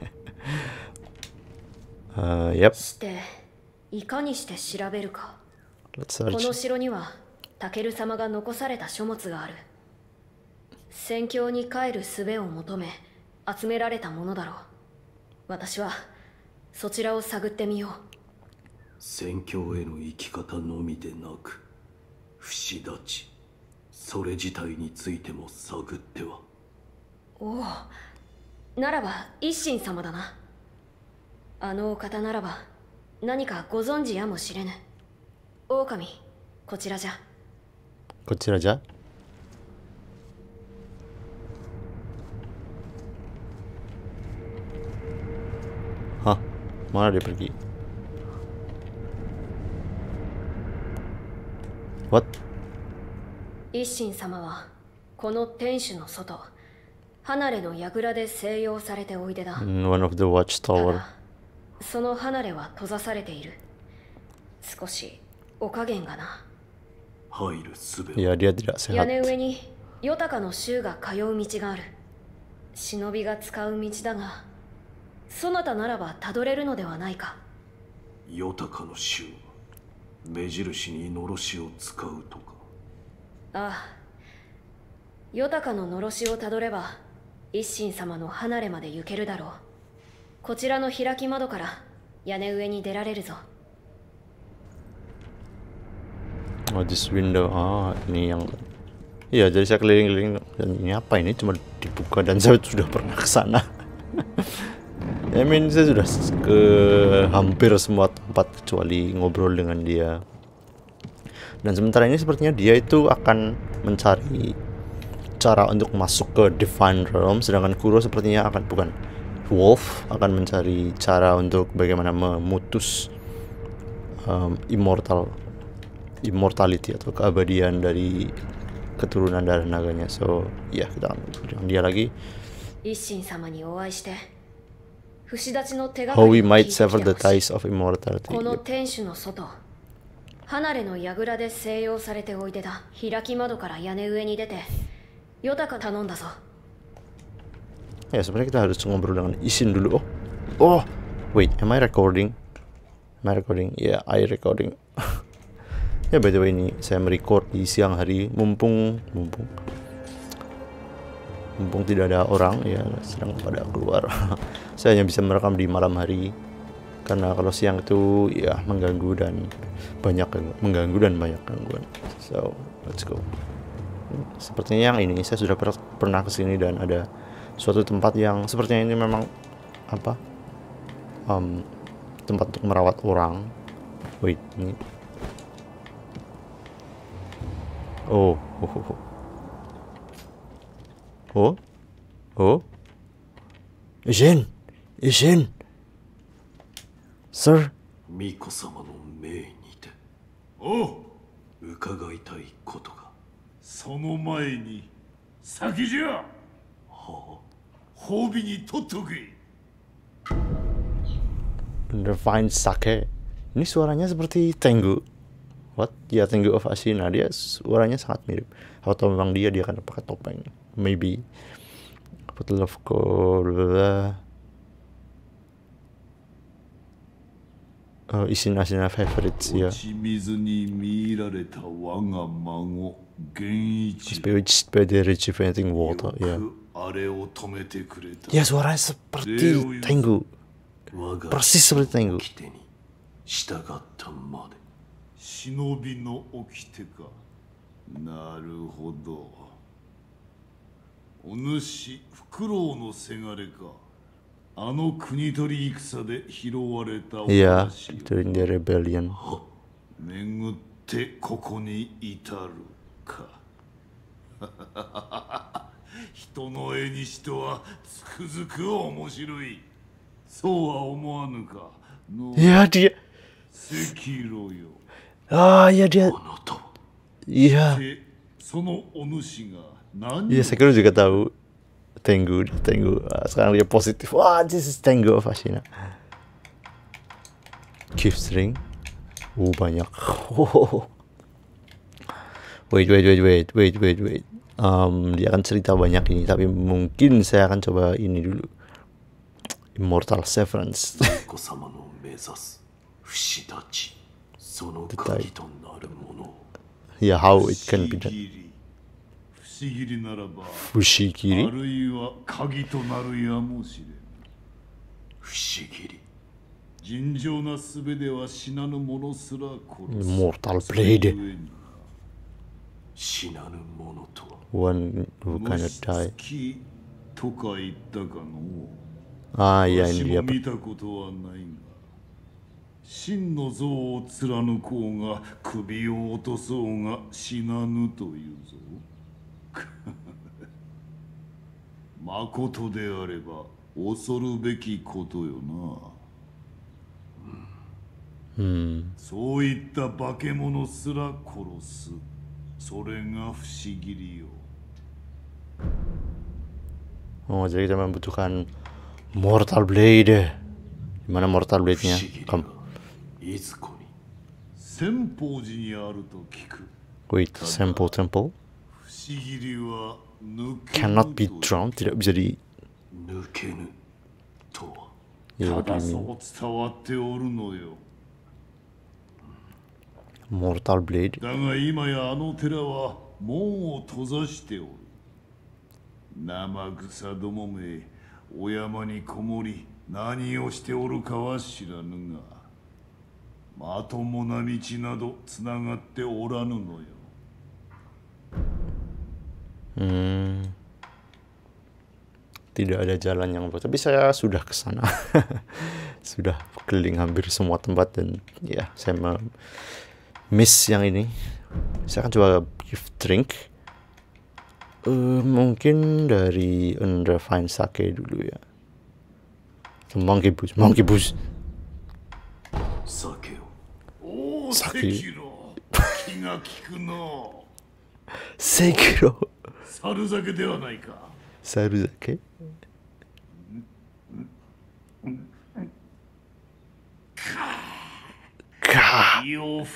uh, yep. Let's search. この城にはタケル様が残された書物がある。戦況に帰る術を求め集められたものだろう。私はそちらを探ってみよう。 戦況への生き方のみでなく、不死立ち、それ自体についても探っては。 おお、ならば一心様だな。あのお方ならば何かご存知やもしれぬ。狼、こちらじゃ。 こちらじゃ。Hah, mana dia pergi? What? 一心様はこの天守の外、離れの櫓で静養されておいでだ。 In one of the watchtower. その離れは閉ざされている。少しお加減がな。 入るすべ。 Ya, dia tidak sehat. 屋根上にヨタカの衆が通う道がある。忍びが使う道だが、そなたならばたどれるのではないか。 ヨタカの衆は目印にのろしを使うとか。 ああ、ヨタカののろしをたどれば一心様の離れまで行けるだろう。こちらの開き窓から屋根上に出られるぞ。 Oh, this window. Ah, ini yang. Iya, jadi saya keliling-keliling dan ini apa ini cuma dibuka dan saya sudah pernah ke sana. I mean, saya sudah ke hampir semua tempat kecuali ngobrol dengan dia. Dan sementara ini sepertinya dia itu akan mencari cara untuk masuk ke Divine Realm, sedangkan Kuro sepertinya akan bukan Wolf akan mencari cara untuk bagaimana memutus um, immortal immortality atau keabadian dari keturunan darah naganya. So, ya, kita akan dengan dia lagi. How we might sever the ties of immortality. Yep. 離れの櫓で静養されておいでだ。開き窓から屋根上に出て、ヨタカ頼んだぞ。 Ya, sebenarnya kita harus ngobrol dengan Ishin dulu. Oh, oh, wait, am I recording? Am I recording? Yeah, I recording. Ya, by the way, ini saya merecord di siang hari, mumpung mumpung mumpung tidak ada orang, ya sedang pada keluar. Saya hanya bisa merekam di malam hari karena kalau siang itu ya mengganggu dan banyak mengganggu dan banyak gangguan. So, let's go. Sepertinya yang ini saya sudah per pernah kesini dan ada suatu tempat yang sepertinya ini memang apa um, tempat untuk merawat orang. Wait, ini oh oh oh oh oh Ishin Ishin Sir. Miko様の命にて。おう、伺いたいことが。その前に先じゃ。はあ、褒美に取っとけ。 Divine Sake. Ini suaranya seperti Tengu. What? Ya, Tengu of Ashina. Dia suaranya sangat mirip. Atau memang dia dia akan pakai topeng. Maybe. Bottle of Cola. Uh, Ishin Ashina favorites, ya. He's bewitched by the rejuvenating water, ya. Ya, suaranya seperti Tengu. Persis seperti Tengu. 忍びの掟か。なるほど。お主、フクロウのせがれか。あの国取り戦で拾われたお話を。 Yeah, during the rebellion. 巡ってここに至るか。人の絵にしてはつくづく面白い。そうは思わぬか。 Ya, dia. 赤炉よ。 Ah, ya dia. Iya. Iya, saya kira juga tahu Tengu, Tengu. Sekarang dia positif. Wah, this is Tengu of Ashina. Gift ring. Oh, banyak. Oh, Wait, wait, wait, wait, wait, wait, wait. Um, dia akan cerita banyak ini, tapi mungkin saya akan coba ini dulu. Immortal Severance. Yeah, how it can be done. Fushigiri. Immortal Blade. One who cannot die. Ah, ya ini dia. 真の像を貫こうが首を落とそうが死なぬというぞ。まことであれば恐るべきことよな。うん。そういった化け物すら殺す。それが不思議りよ。 Oh, jadi kita membutuhkan Mortal Blade. Gimana Mortal Blade-nya? Kamu. Wait, Senpou Temple? Cannot be drawn, tidak bisa di... Ya, what do you mean? Mortal Blade? 生草どもめ、お山にこもり何をしておるかは知らぬが、まともな道などつながっておらぬのよ。 Hmm. Tidak ada jalan yang tapi saya sudah ke sana. Sudah keliling hampir semua tempat dan ya saya miss yang ini. Saya akan coba give drink. Uh, mungkin dari Unrefined Sake dulu ya. Monkey Boost, Monkey Boost. Sake. Sake. Sekiro. Saruzake dewa nai ka? Saruzake? Ka.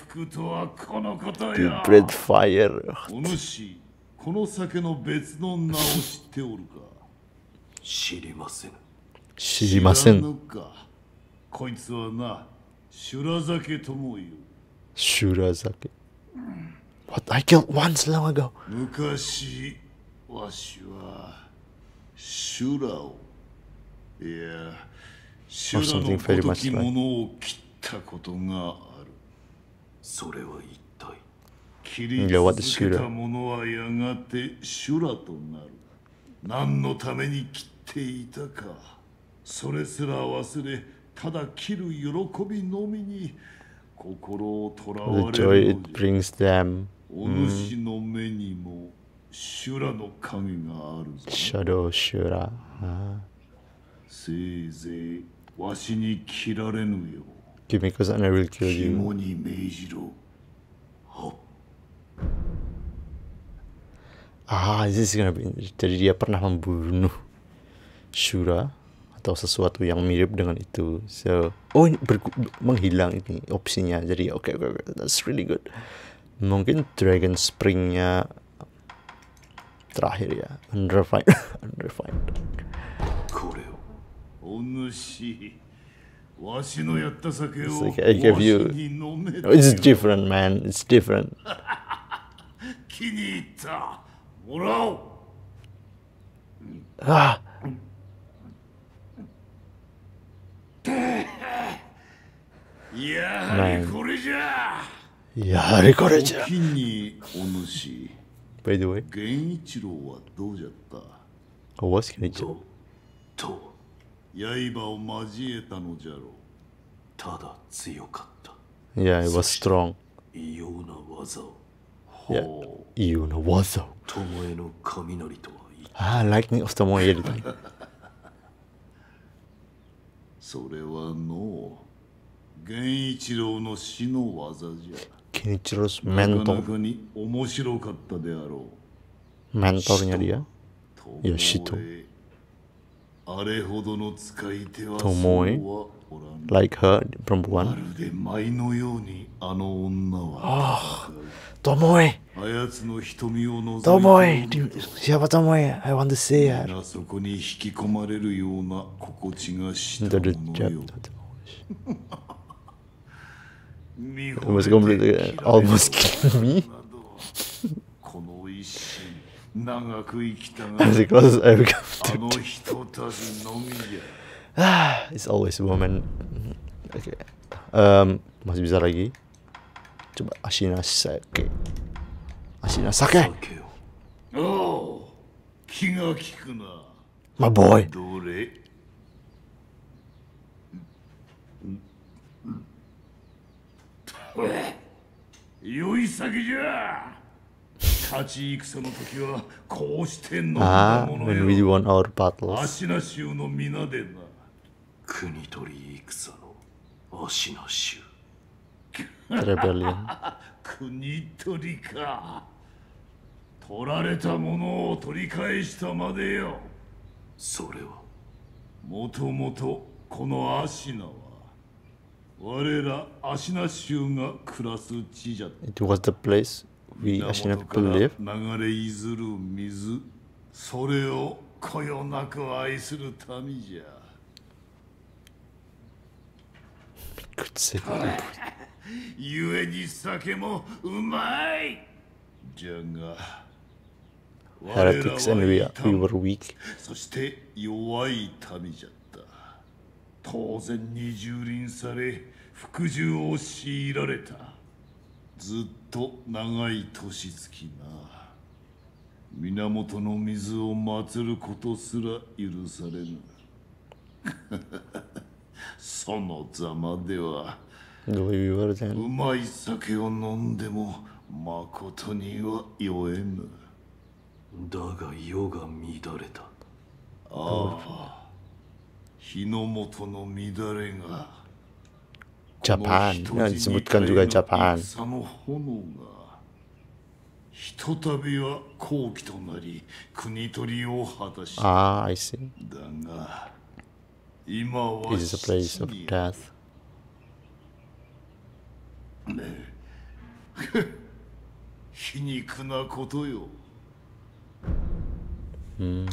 The bread fire. この酒の別の名を知っておるか？知りません。 知りません。 こいつはな、修羅酒とも言う。 修羅酒。What I killed once long ago. 昔、わしは修羅を、いや、修羅のごときものを切ったことがある。それは一体。切り続けたものはやがて修羅となる。何のために切っていたか、それすら忘れ、ただ切る喜びのみに心をとらわれるのじゃ。お主の目にも修羅の影があるぞ。 Shadow Shura。 せいぜいわしに切られぬよ。 Give me because I will kill you. 肝に銘じろ。 Ah, this is gonna be. Jadi dia pernah membunuh Shura atau sesuatu yang mirip dengan itu. So, oh ini menghilang ini opsinya. Jadi oke okay, oke, okay, that's really good. Mungkin Dragon Spring-nya terakhir ya. Unrefined, unrefined. It's like I give you. Oh, it's different, man. It's different. Ah. Man. Yari koreja. By the way. Oh, what's Genichiro? Yeah, it was strong. Yeah, Iyo no waza. Ah, lightning of Tomoe yaritai. それはの源一郎の死の技じゃ。 Genichiro's mentor. なかなかに面白かったであろう。 Mentornya dia, ya Shito. Tomoe, like her, perempuan. Oh, Tomoe. Tomoe, siapa Tomoe? I want to see her. Into the chapter. Almost completely, almost killing me. As close as I become to ah, it's always a woman. Oke, okay. um, masih bisa lagi. Coba Ashina Sake. Ashina Sake. Oh, my boy. 良い酒じゃ。勝ち戦の時はこうして飲んだ Ah, もの when we よ。 won our battles. 芦名衆の皆でな。国取り戦の芦名衆。 Rebellion. 国取りか。取られたものを取り返したまでよ。それはもともとこの芦名は我ら芦名衆が暮らす地じゃった。 It was the place we Ashina people live. 流れいずる水、それをこよなく愛する民じゃ。 Good say. ゆえに酒もうまい。じゃが。 Heretics and we, we were weak. そして弱い民じゃった。当然に蹂躙され服従を強いられた。ずっと長い年月な。源の水を祀ることすら許されぬ。そのざまでは The way we were う then. まい酒を飲んでもまことには酔えぬ。だが世が乱れた。ああ、日の元の乱れが。 Japan. Nah, disebutkan juga Japan. その炎がひとたびは好機となり国取りを果たした。 Ah, I see. だが今は This is a place of death. ねえ、皮肉なことよ。 Hmm.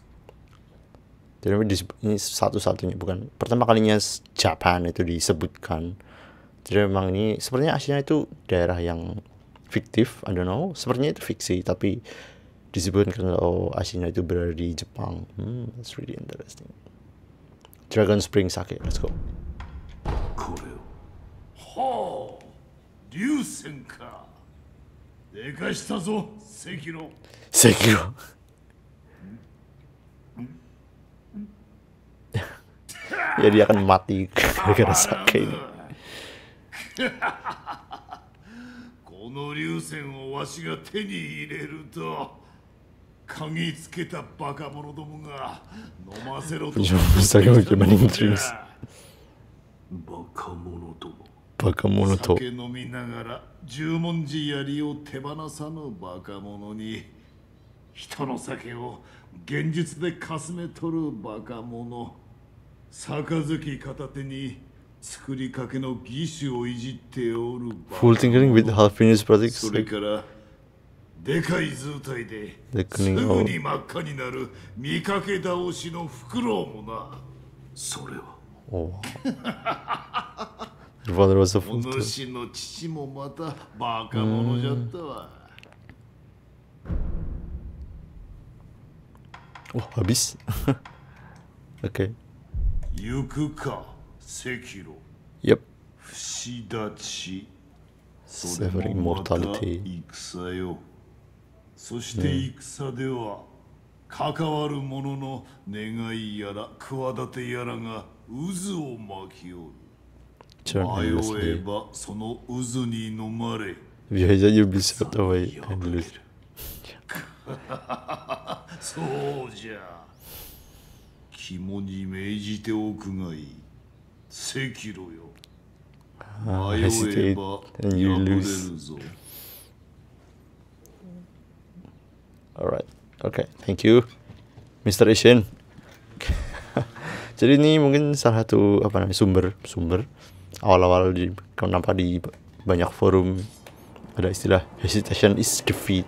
Jadi ini satu-satunya, bukan pertama kalinya Japan itu disebutkan. Jadi memang ini sepertinya Ashina itu daerah yang fiktif, I don't know. Sepertinya itu fiksi, tapi disebutkan kalau Ashina itu berada di Jepang. Hmm, that's really interesting. Dragon Spring Sake, let's go. はあ、流泉か。でかしたぞ、関野。 Sekiro. Ya dia akan mati gara-gara sake ini. この流泉をわしが手に入れると嗅ぎつけたバカ者どもが飲ませろと。 Sake mau gimana drinks? バカ者ども。 Baka mono to. 酒飲みながら十文字槍を手放さぬバカ者に人の酒を現実でかすめ取るバカ者。 杯片手に作りかけの義手をいじっておる。 Full tinkering with half finished projects. それからでかい図体ですぐに真っ赤になる見かけ倒しのフクロウもな。それは。 Oh. Your father was a fool お too. 主の父もまたバカ者じゃったわ。 Oh, habis. Okay. 行くか、赤炉。 Yep. 節立ち。 Severing mortality. 戦よ。そして戦では、関わる者の願いやら企てやらが渦を巻きおる。 Turn 迷え endlessly. ばその渦に飲まれ。 If you hate that, you'll be swept away and lose. そうじゃ。肝に銘じておくがいい。赤炉よ。 Ah, 迷え hesitate ば and you 破れ lose. るぞ。 Alright. Okay. Thank you, Mister Ishin. Jadi ini mungkin salah satu apa namanya sumber sumber awal-awal di kenapa di banyak forum ada istilah hesitation is defeat.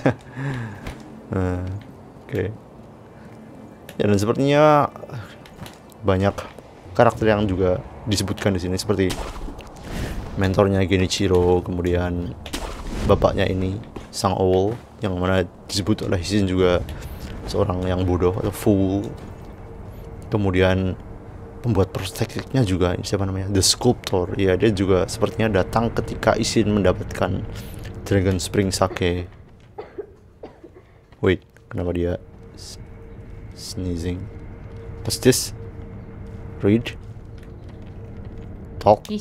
Nah, oke. Okay. Ya, dan sepertinya banyak karakter yang juga disebutkan di sini seperti mentornya Genichiro, kemudian bapaknya ini Sang Owl yang mana disebut oleh Hishin juga seorang yang bodoh atau fool. Kemudian pembuat prospektifnya juga siapa namanya, The Sculptor. Ya, dia juga sepertinya datang ketika Ishin mendapatkan Dragon Spring Sake. Wait, kenapa dia sneezing? What's this? Read? Talk?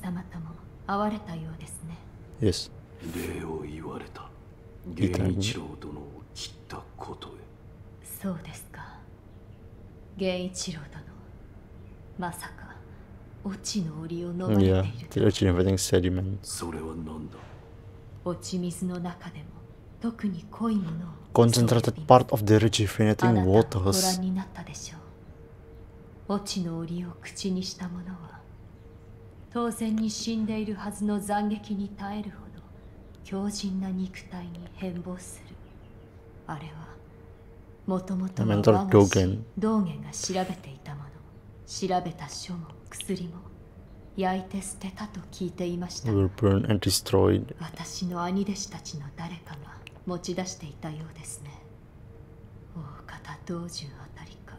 Yes. 礼を言われた。源一郎殿を切ったことへ。 そうですか。源一郎殿、まさか落ちの檻を飲まれている。 Yeah, the urchin everything sediment. それは何だ。 落ち水の中でも特に濃いものを。 Concentrated part of the rejuvenating ご waters. 覧になったでしょう。落ちの檻を口にした者は当然に死んでいるはずの斬撃に耐えるほど強靭な肉体に変貌する。あれはもともとは我が師道元が調べていたもの。調べた書も薬も焼いて捨てたと聞いていました。 Were burned and destroyed. 私の兄弟子たちの誰かが持ち出していたようですね。大方道中あたりか。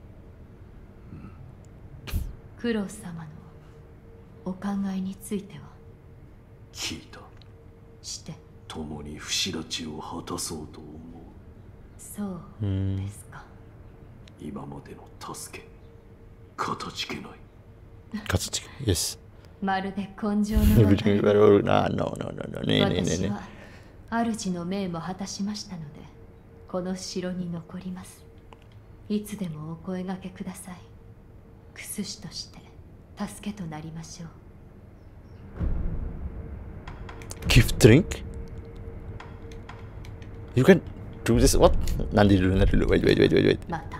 九郎様のお考えについては聞いた。 して共に不死立ちを果たそうと思う。 そうですか。 今までの助け、かたじけない。 Katsuchi, yes. まるで根性の Nah, no, no, no, no. ねえねえねえね私は主の命も果たしましたので、この城に残ります。いつでもお声掛けください。クス師として助けとなりましょう。 Give drink? You can do this what? Nanti dulu, nanti dulu. Wait, wait, wait, wait, wait. また。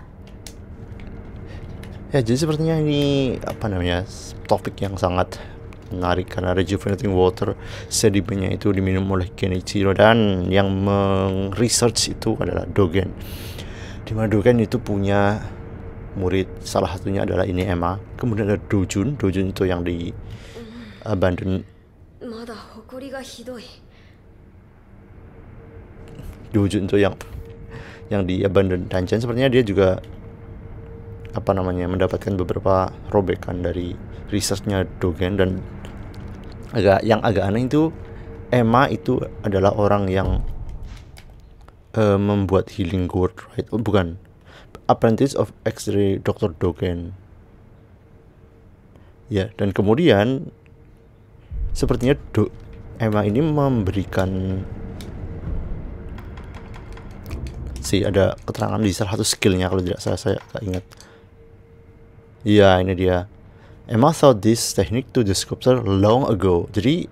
Ya, jadi sepertinya ini apa namanya topik yang sangat menarik karena rejuvenating water sedimennya itu diminum oleh Genichiro dan yang meng-research itu adalah Dogen. Dimana Dogen itu punya murid, salah satunya adalah ini Emma. Kemudian ada Dojun, Dojun itu yang di abandon. Dojun itu yang yang di abandon dungeon. Sepertinya dia juga apa namanya mendapatkan beberapa robekan dari researchnya Dogen. Dan agak yang agak aneh itu Emma itu adalah orang yang uh, membuat healing gourd, right? Oh, bukan, apprentice of X-ray Doktor Dogen. Ya, dan kemudian sepertinya Do Emma ini memberikan sih ada keterangan di salah satu skillnya kalau tidak salah, saya tak ingat. Iya, ini dia. Emma taught this technique to the sculptor long ago. Jadi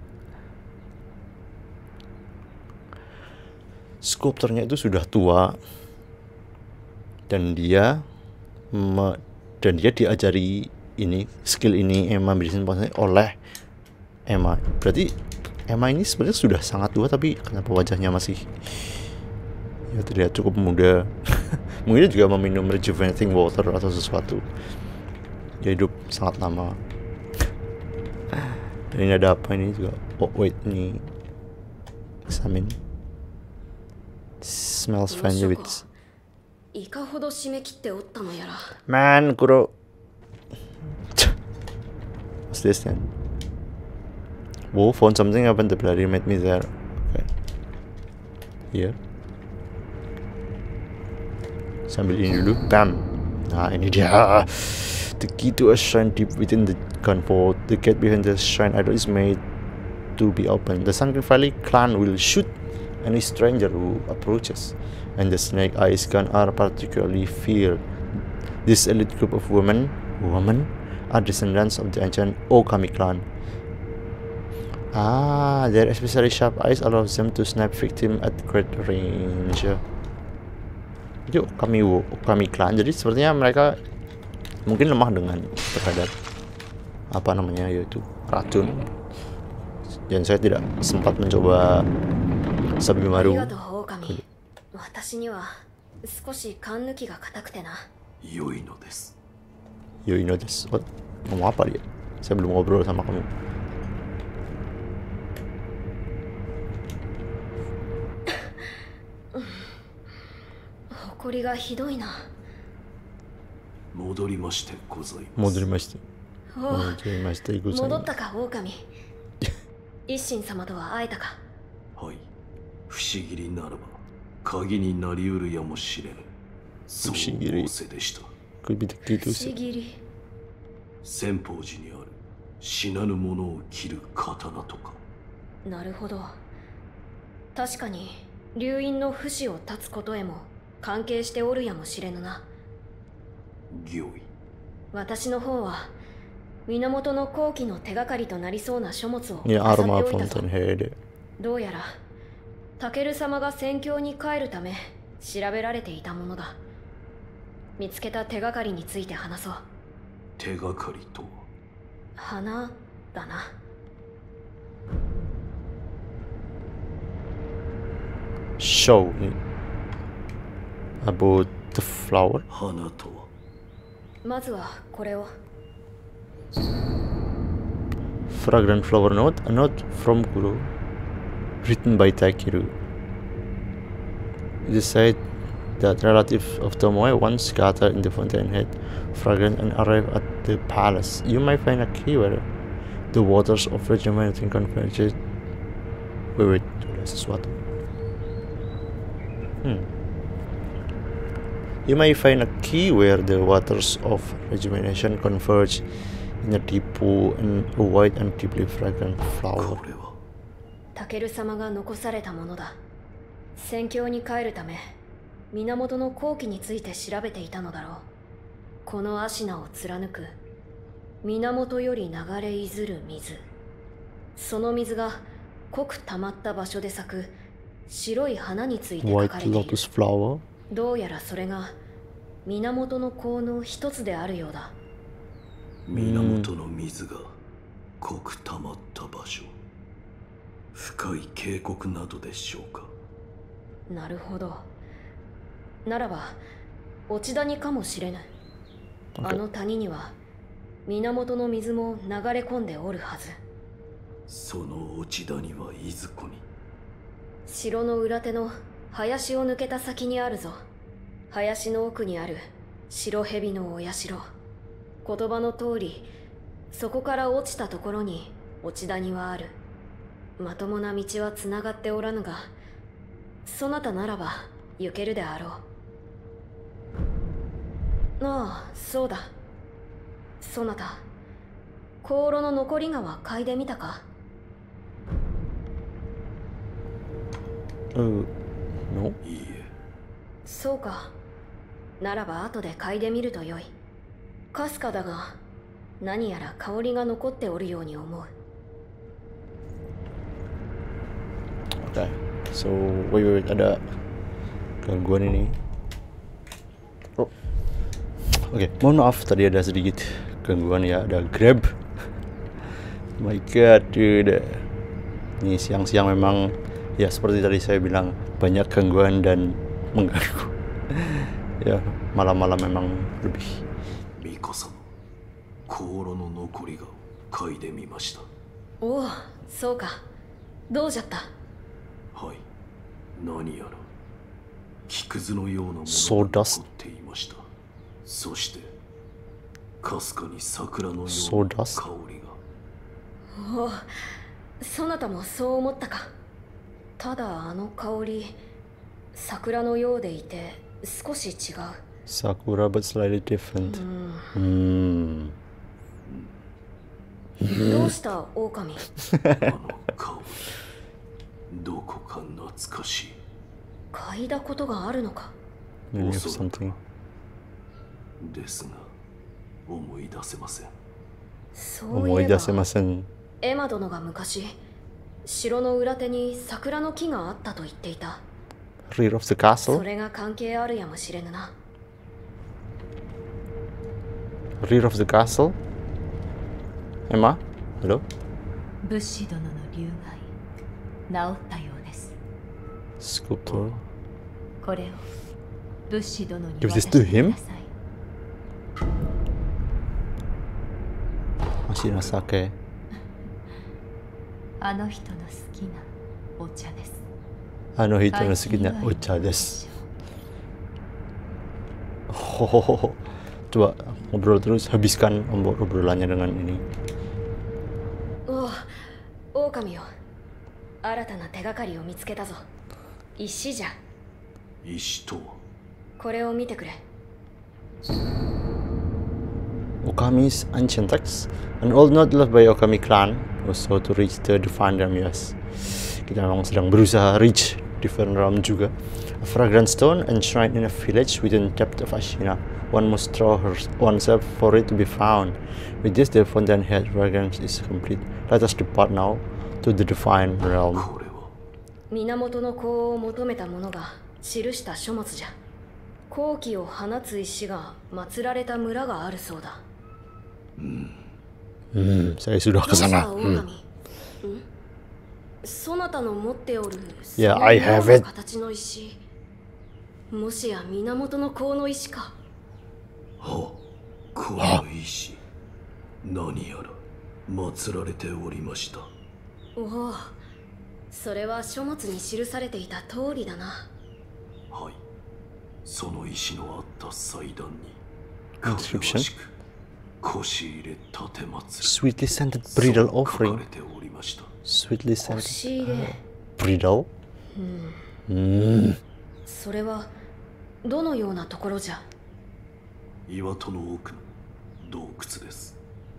sculptornya itu sudah tua dan dia me, dan dia diajari ini skill ini Emma medicine oleh Emma. Berarti Emma ini sebenarnya sudah sangat tua, tapi kenapa wajahnya masih ya terlihat cukup muda. Mungkin dia juga meminum rejuvenating water atau sesuatu. Dia hidup sangat lama. Dan ini ada apa ini juga? Oh wait, ini examine. Smells funny with. Man, Kuro. What's this then? Whoa, found something happened. The bloody made me there. Okay. Here. Sambil ini dulu, bam. Nah, ini dia. The key to a shrine deep within the gunport. The gate behind the shrine idol is made to be open. The Sunken Valley clan will shoot any stranger who approaches, and the snake eyes gun are particularly feared. This elite group of women, women, are descendants of the ancient Okami clan. Ah, their especially sharp eyes allows them to snap victim at great range. Itu Okami Okami clan. Jadi sepertinya mereka mungkin lemah dengan terhadap apa namanya yaitu racun. Dan saya tidak sempat mencoba Sabimaru. Yoi no desu. What? Ngomong apa dia? Saya belum ngobrol sama kamu. Modorimashite gozaimasu. Modorimashite. Modorimashite gozaimasu. 戻ったか、狼。一心様とは会えたか。 はい。不思議にならば鍵になりうるやもしれぬ。そう仰せでした。不思議り。先方寺にある死なぬ者を切る刀とか。 なるほど。確かに流因の不死を断つことへも関係しておるやもしれぬな。 御意。 私の方は源の後期の手がかりとなりそうな書物を漁っておいたぞ。 どうやらタケル様が戦況に帰るため調べられていたものだ。見つけた手がかりについて話そう。 手がかりとは花だな。 Show me about the flower. 花とはまずはこれを。 Fragrant flower note, a note from Kuro, written by Takeru. It is said that relatives of Tomoe once gathered in the fountainhead, fragrant, and arrived at the palace. You might find a key where the waters of rejuvenating converge. Wait, wait, ada sesuatu. Hmm. You may find a key where the waters of rejuvenation converge in a deep pool and a white and deeply fragrant flower. タケル様が残されたものだ。戦況に帰るため源の後期について調べていたのだろう。このアシナを貫く源より流れいずる水、その水が濃く溜まった場所で咲く白い花について書かれている。 White lotus flower? どうやらそれが源の効の一つであるようだ。 源の水が濃く溜まった場所、深い渓谷などでしょうか。 なるほど。ならば落ち谷かもしれぬ。あの谷には源の水も流れ込んでおるはず。 その落ち谷はいずこに？ 城の裏手の林を抜けた先にあるぞ。林の奥にある白蛇のお社。言葉の通り、そこから落ちたところに落ち谷はある。まともな道はつながっておらぬが、そなたならば行けるであろう。ああ、そうだ。そなた、香炉の残り川嗅いでみたか？ うん、の？ いいえ。 そうか。ならば後で嗅いでみるとよい。かすかだが、何やら香りが残っておるように思う。 Okay, so wait, wait, ada gangguan ini. Oh, oke, okay. Mohon maaf tadi ada sedikit gangguan ya, ada grab. My God, dude. Ini siang-siang memang ya seperti tadi saya bilang banyak gangguan dan mengganggu. Ya, malam-malam memang lebih. 香炉の残りが嗅いでみました。 おお、そうか。どうじゃった？ はい、何やら木くずのようなものが残っていました。そしてかすかに桜のような香りが。 おお、そなたもそう思ったか。ただあの香り、桜のようでいて少し違う。 Sakura but slightly different. うん。 どうした狼？ あの香り、どこか懐かしい。 嗅いだことがあるのか？ ですが思い出せません。 そういえばエマ殿が昔城の裏手に桜の木があったと言っていた。それが関係あるやもしれぬな。 Rear of the castle. Emma, hello. 武士殿の流害治ったようです。 Sculptor. これを武士殿に Give 渡 this し to てく him. ださい。 Masih sake. あの人の好きなお茶です。 Ano hito na sakit na ocha desu. Hohoho. Coba ngobrol terus, habiskan obrolannya dengan ini. Oh, Okami yo. 新たな手がかりを見つけたぞ。石じゃ。 石とはこれを見てくれ。 Okami's ancient text, an old note left by Okami clan, was sought to reach the Divine Realm. Yes, kita memang sedang berusaha reach Divine Realm juga. A fragrant stone enshrined in a village within depth of Ashina. One must throw her oneself for it to be found. With this, the fountainhead fragrance is complete. Let us depart now to the Divine Realm. これは源の子を求めた者が記した書物じゃ。好気を放つ石が祀られた村があるそうだ。 Hmm, saya sudah ke sana. Hmm. そなたの持っておる Yeah, I have it. 形の石。もしや源の子の石か。 はこの石何やら祀られておりました。 おお、それは書物に記されていた通りだな。 はい、その石のあった祭壇に Inscription. 腰入れ立て祭り Sweetly scented bridal そう書か offering. れておりました。 Sweetly scented 腰入れ。 bridal. Hmm. それはどのようなところじゃ。 岩戸の奥の洞窟です。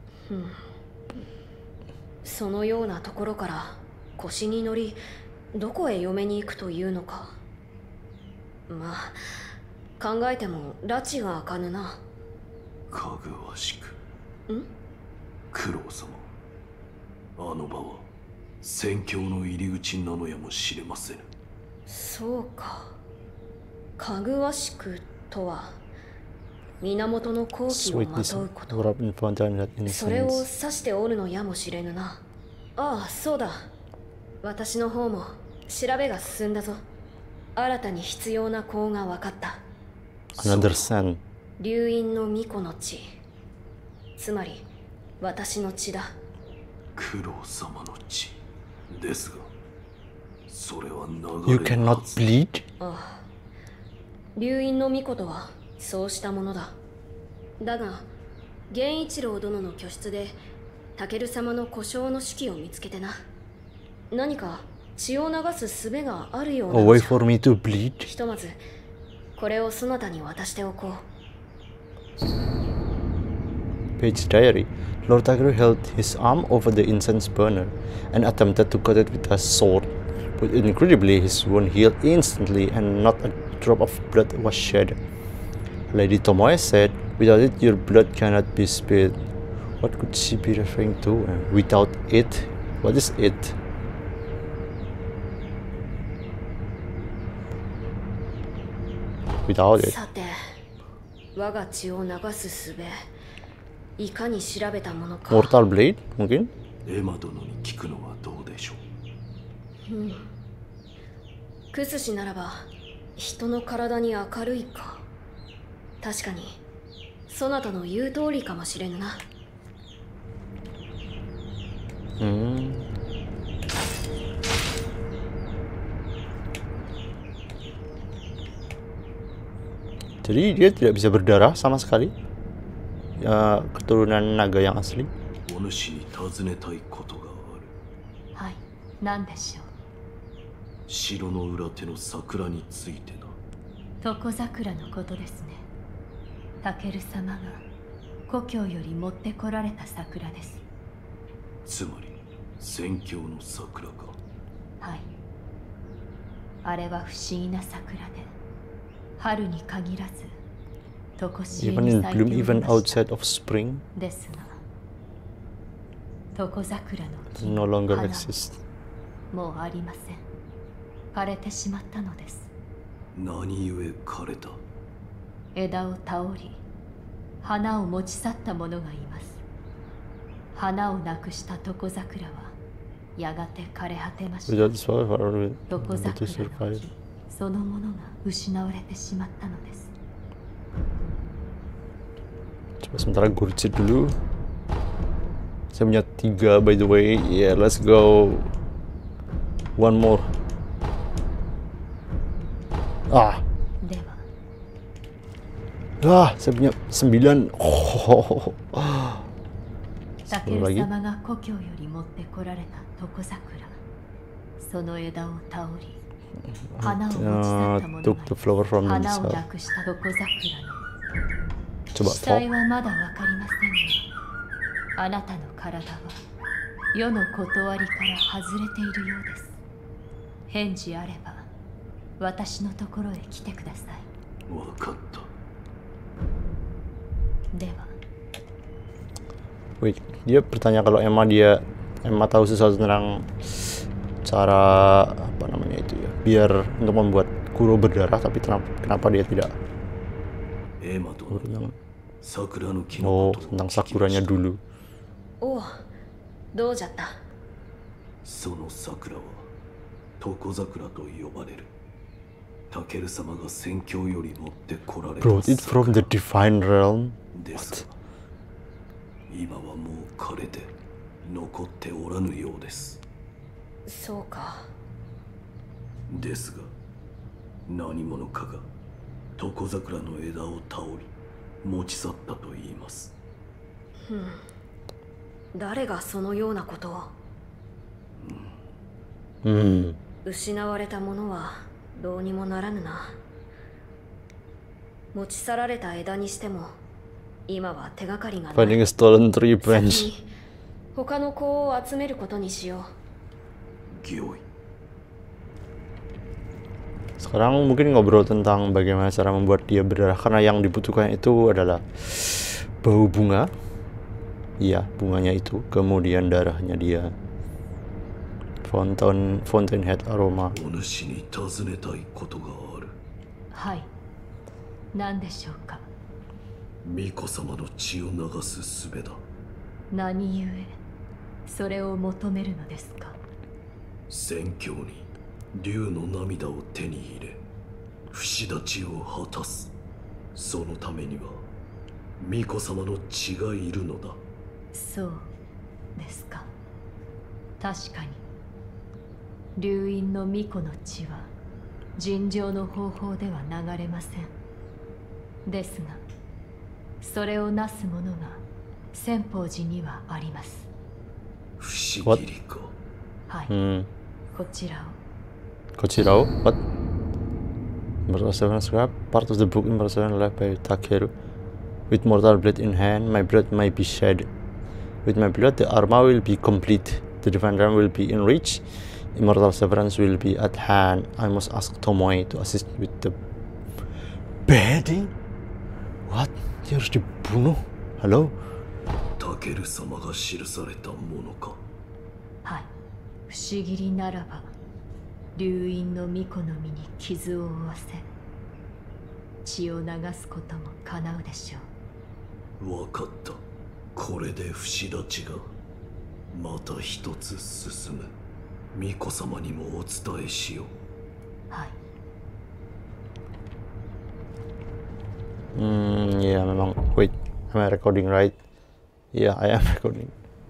そのようなところから腰に乗りどこへ嫁に行くというのか。まあ考えても拉致が開かぬな。 かぐわしく。 ん？ 九郎様、あの場は宣教の入り口なのやもしれませぬ。 そうか。かぐわしくとは源の好機をま Sweetly とうこ scented と。 wrapped in fountainhead それを incense. 指しておるのやもしれぬな。ああ、そうだ。私の方も調べが進んだぞ。新たに必要な子が分かった。 Another scent. 流因の巫女の血。つまり私の血だ。 九郎様の血ですが、それは流 You れる cannot はず。 bleed? ああ、流因の巫女とはそうしたものだ。だが源一郎殿の居室でタケル様の故障の手記を見つけてな。何か血を流す術があるような A の way じゃ。 for me to bleed? ひとまずこれをそなたに渡しておこう。 Page diary. Lord Takeru held his arm over the incense burner and attempted to cut it with a sword, but incredibly his wound healed instantly and not a drop of blood was shed. Lady Tomoe said, "Without it, your blood cannot be spilled." What could she be referring to? Uh, Without it? What is it? Without it. さて、我が血を流す術、いかに調べたものか。 Mortal blade? Mungkin? エマ殿に聞くのはどうでしょう。 クスシならば人の体に明るいか。確かにそなたの言う通りかもしれぬな。 Hmm. Jadi dia tidak bisa berdarah sama sekali. Ya, keturunan naga yang asli. お主に尋ねたいことがある。 はい、何でしょう。 城の裏手の桜についてな。 床桜のことですね。タケル様が故郷より持ってこられた桜です。 つまり宣教の桜か。 はい。あれは不思議な桜で、春に限らず、とこしえ Even に in 咲い bloom, ており even ました。 outside of spring, ですが、床桜の木 no longer 花 exists. もうありません。枯れてしまったのです。 何故枯れた。 枝を倒り、 花を持ち去った者がいます。花をなくした床桜はやがて枯れ果てました。床桜の木そのものが失われてしまったのです。 Coba sementara gue cheat dulu. Saya punya tiga by the way. Yeah, let's go. One more. Ah. Ah, saya punya sembilan. Oh. Satu lagi. Uh, took the flower from himself. Coba talk. あなたの体は世の断りから外れているようです。返事あれば私のところへ来てください。 わかった。 では。 Wait, dia bertanya kalau Emma dia Emma tahu sesuatu tentang cara apa namanya itu ya, biar untuk membuat Kuro berdarah, tapi kenapa, kenapa dia tidak? Oh, tentang sakuranya dulu. Oh,どうじゃった? その桜は床桜と呼ばれる。タケル様が戦況より持ってこられた。 Brought it from the divine realm. ですが、今はもう枯れて残っておらぬようです。 そうか。 ですが、何者かが床桜の枝を倒り持ち去ったと言います。 うん。誰がそのようなことを。 うん。 失われたものはどうにもならぬな。持ち去られた枝にしても今は手がかりがない。 Finding a stolen tree branch. 他の子を集めることにしよう。 Gyoi. Sekarang mungkin ngobrol tentang bagaimana cara membuat dia berdarah, karena yang dibutuhkan itu adalah bau bunga. Iya, bunganya itu, kemudian darahnya dia. Fountain Fountainhead aroma. はい。何でしょうか。 巫女様の血を流す術だ。 何故それを求めるのですか。 戦況に竜の涙を手に入れ、不死立ちを果たす。そのためには巫女様の血がいるのだ。 そうですか。確かに流院の巫女の血は尋常の方法では流れません。ですがそれをなすものが千宝寺にはあります。 不思議か。 はい、 hmm. こちらを。 こちらを What? Immortal Seven Scrap, part of the book Immortal Seven left by Takeru. With mortal blade in hand, my blood might be shed. With my blood, the armor will be complete. The divine realm will be in reach. Immortal Severance will be at hand. I must ask Tomoe to assist with the beheading. What? Dia harus dibunuh? Halo? Takeru samaが記されたものか。 はい。不思議りならば、流院の巫女の身に傷を負わせ、血を流すことも叶うでしょう。 わかった。これで不死立ちがまた一つ進む。巫女様にもお伝えしよう。 はい。 Hmm, ya memang. Wait, am I recording right? Ya, yeah, I am recording.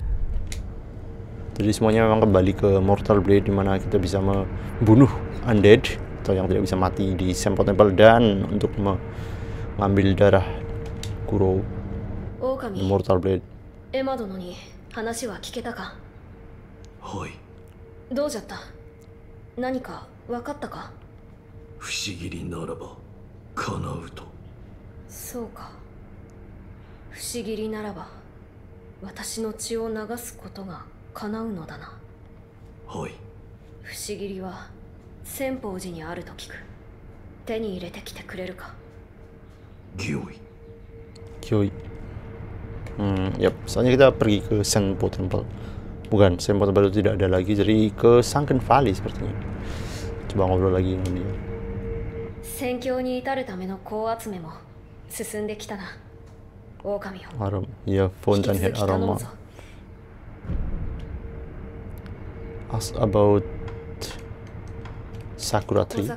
Jadi semuanya memang kembali ke Mortal Blade, dimana kita bisa membunuh undead atau yang tidak bisa mati di Sampo Temple, dan untuk mengambil darah Kuro. Mortal Blade. Emma 殿に話は聞けたか？ はい。 どうじゃった？何か分かったか？ 不思議りならば叶うと。 そうか。不思議りならば私の血を流すことが叶うのだな。 はい。 不思議りは千宝寺にあると聞く。手に入れてきてくれるか？ Gyoi. Gyoi. Hmm, yap, soalnya kita pergi ke Sampo Temple. Bukan, Sampo Temple itu tidak ada lagi, jadi ke Sunken Valley sepertinya. Coba ngobrol lagi dengan dia. 戦況に至るための子集めも進んできたな。 Aroma. Yeah, Fountainhead Aroma. Ask about Sakura tree.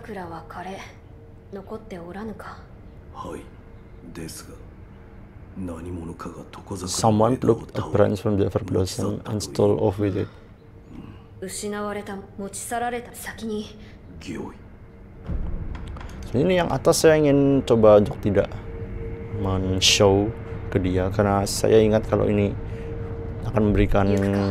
Someone plucked a branch from the Everblossom and stole off with it. Ini yang atas saya ingin coba untuk tidak men-show ke dia karena saya ingat kalau ini akan memberikan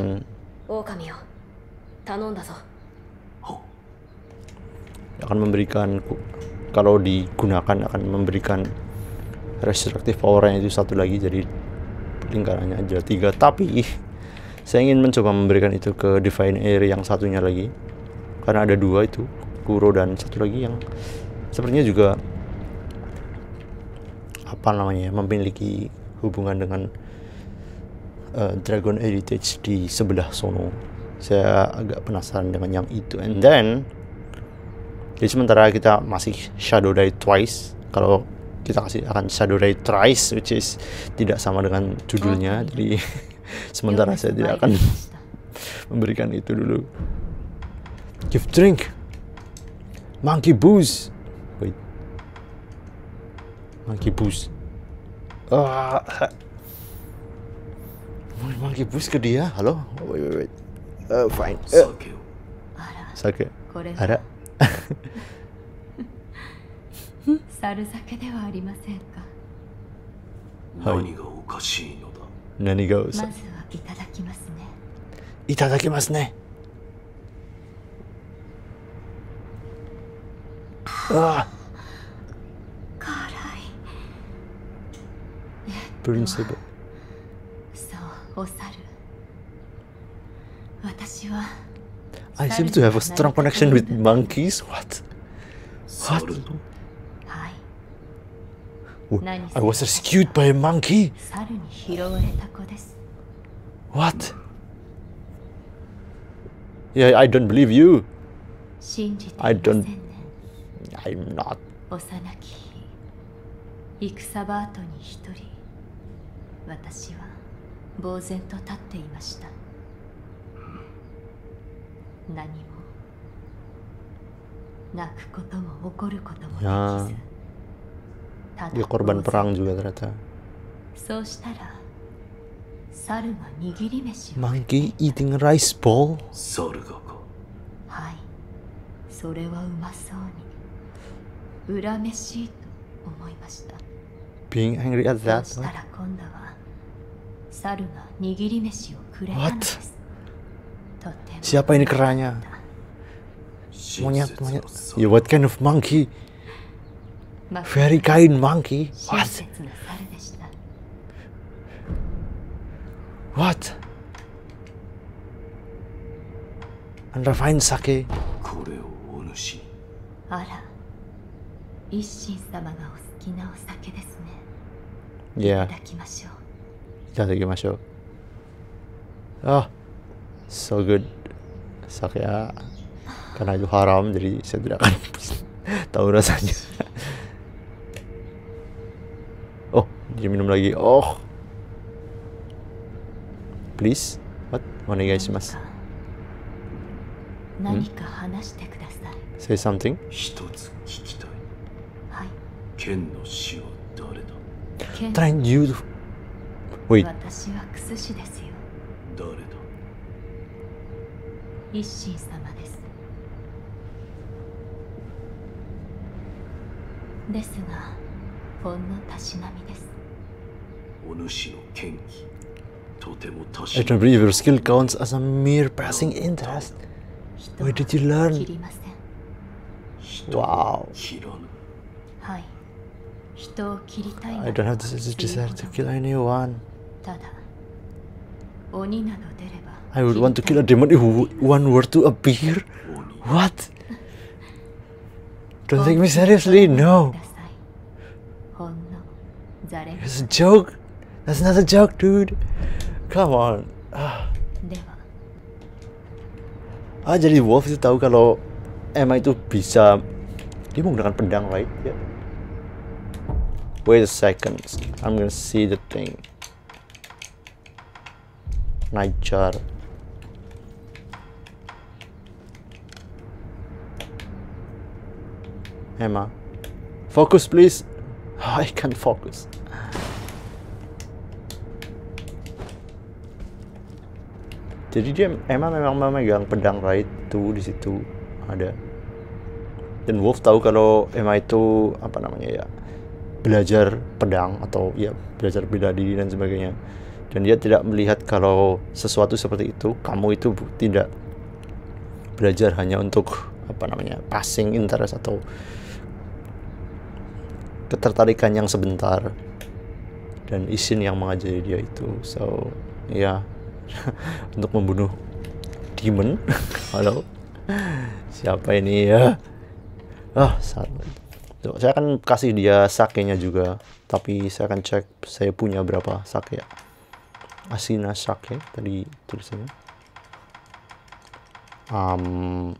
akan memberikan kalau digunakan akan memberikan restrictive power-nya itu satu lagi, jadi lingkarannya aja tiga, tapi saya ingin mencoba memberikan itu ke Divine Air yang satunya lagi karena ada dua itu, Kuro dan satu lagi yang sepertinya juga apa namanya memiliki hubungan dengan uh, Dragon Heritage di sebelah sono. Saya agak penasaran dengan yang itu. And then jadi sementara kita masih Shadow Die Twice, kalau kita kasih akan Shadow Die Thrice, which is tidak sama dengan judulnya, oh, jadi sementara saya tidak akan memberikan itu dulu. Give drink Monkey Booze. Wait, Monkey Booze. Ah, Monkey Booze ke dia. Halo. Wait wait wait. Uh, fine. Uh. Sake. Ada. 猿酒ではありませんか。 何がおかしいのだ。 何がまずはいただきますね。 いただきますね。ああ。 辛い。 プリンセブ。 そう、お猿。私は。 I seem to have a strong connection with monkeys. What? What? I was rescued by a monkey. What? Yeah, I don't believe you. I don't. I'm not. 私は呆然と立っていました。何も泣くことも怒ることもできず。 Dia korban perang juga ternyata. Monkey eating rice ball. Being angry at that. What? Siapa ini keranya? Monyet, monyet. Yeah, what kind of monkey? Very kind monkey. What? What? Unrefined sake. Yeah. Itadakimashou. Oh, so good. Sake ya. Karena itu haram, jadi saya tidak akan tahu rasanya. Oh, dia minum lagi. Oh, please, what? Onegaishimasu. Hmm? Say something. Trying you. Wait. I don't believe your skill counts as a mere passing interest. Where did you learn? Wow. I don't have this desire to kill anyone. I would want to kill a demon if one were to appear. What? Don't take me seriously, no. It's a joke. That's not a joke, dude. Come on. Ah, ah jadi Wolf itu tahu kalau Emma itu bisa dia menggunakan pedang, right? Yeah. Wait a second, I'm gonna see the thing. Nightjar. Emma, focus please. Oh, I can't focus. Jadi dia Emma memang memegang pedang right tuh di situ ada. Dan Wolf tahu kalau Emma itu apa namanya ya, belajar pedang atau ya belajar bela diri dan sebagainya. Dan dia tidak melihat kalau sesuatu seperti itu, kamu itu tidak belajar hanya untuk apa namanya passing interest atau ketertarikan yang sebentar. Dan Ishin yang mengajari dia itu. So ya untuk membunuh demon. Halo, siapa ini ya? Ah, salah. Saya akan kasih dia sakenya juga, tapi saya akan cek saya punya berapa sake ya. Asina sake tadi tulisannya. Um,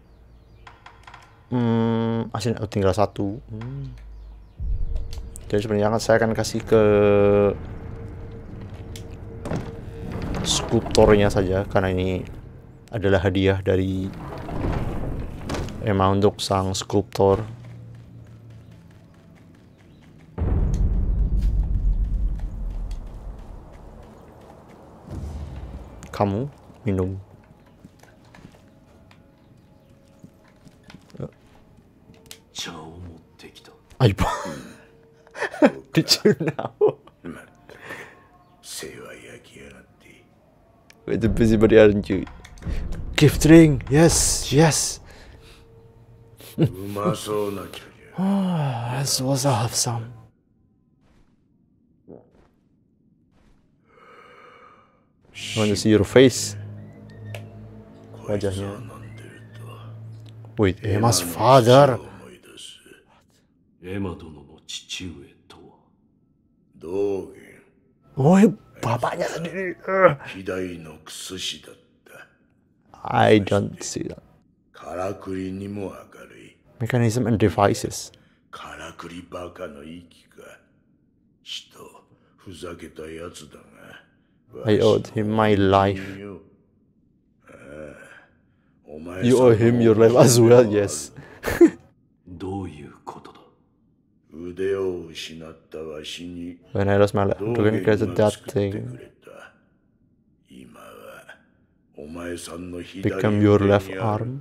hmm, Asina oh, tinggal satu. Hmm. Jadi sebenarnya saya akan kasih ke skulptornya saja karena ini adalah hadiah dari Emma untuk sang skulptor. Kamu minum. Ayo. Did you know? With the busybody, aren't you? Gift ring, yes, yes. Oh, this was awesome. I want to see your face. Wajahnya. Wait, Emma's father. Oh, bapaknya sendiri. I don't see that. Mechanism and devices. I owed him my life. You owe him your life as well, yes. When I lost my life, Dogen created that thing. Become your left arm.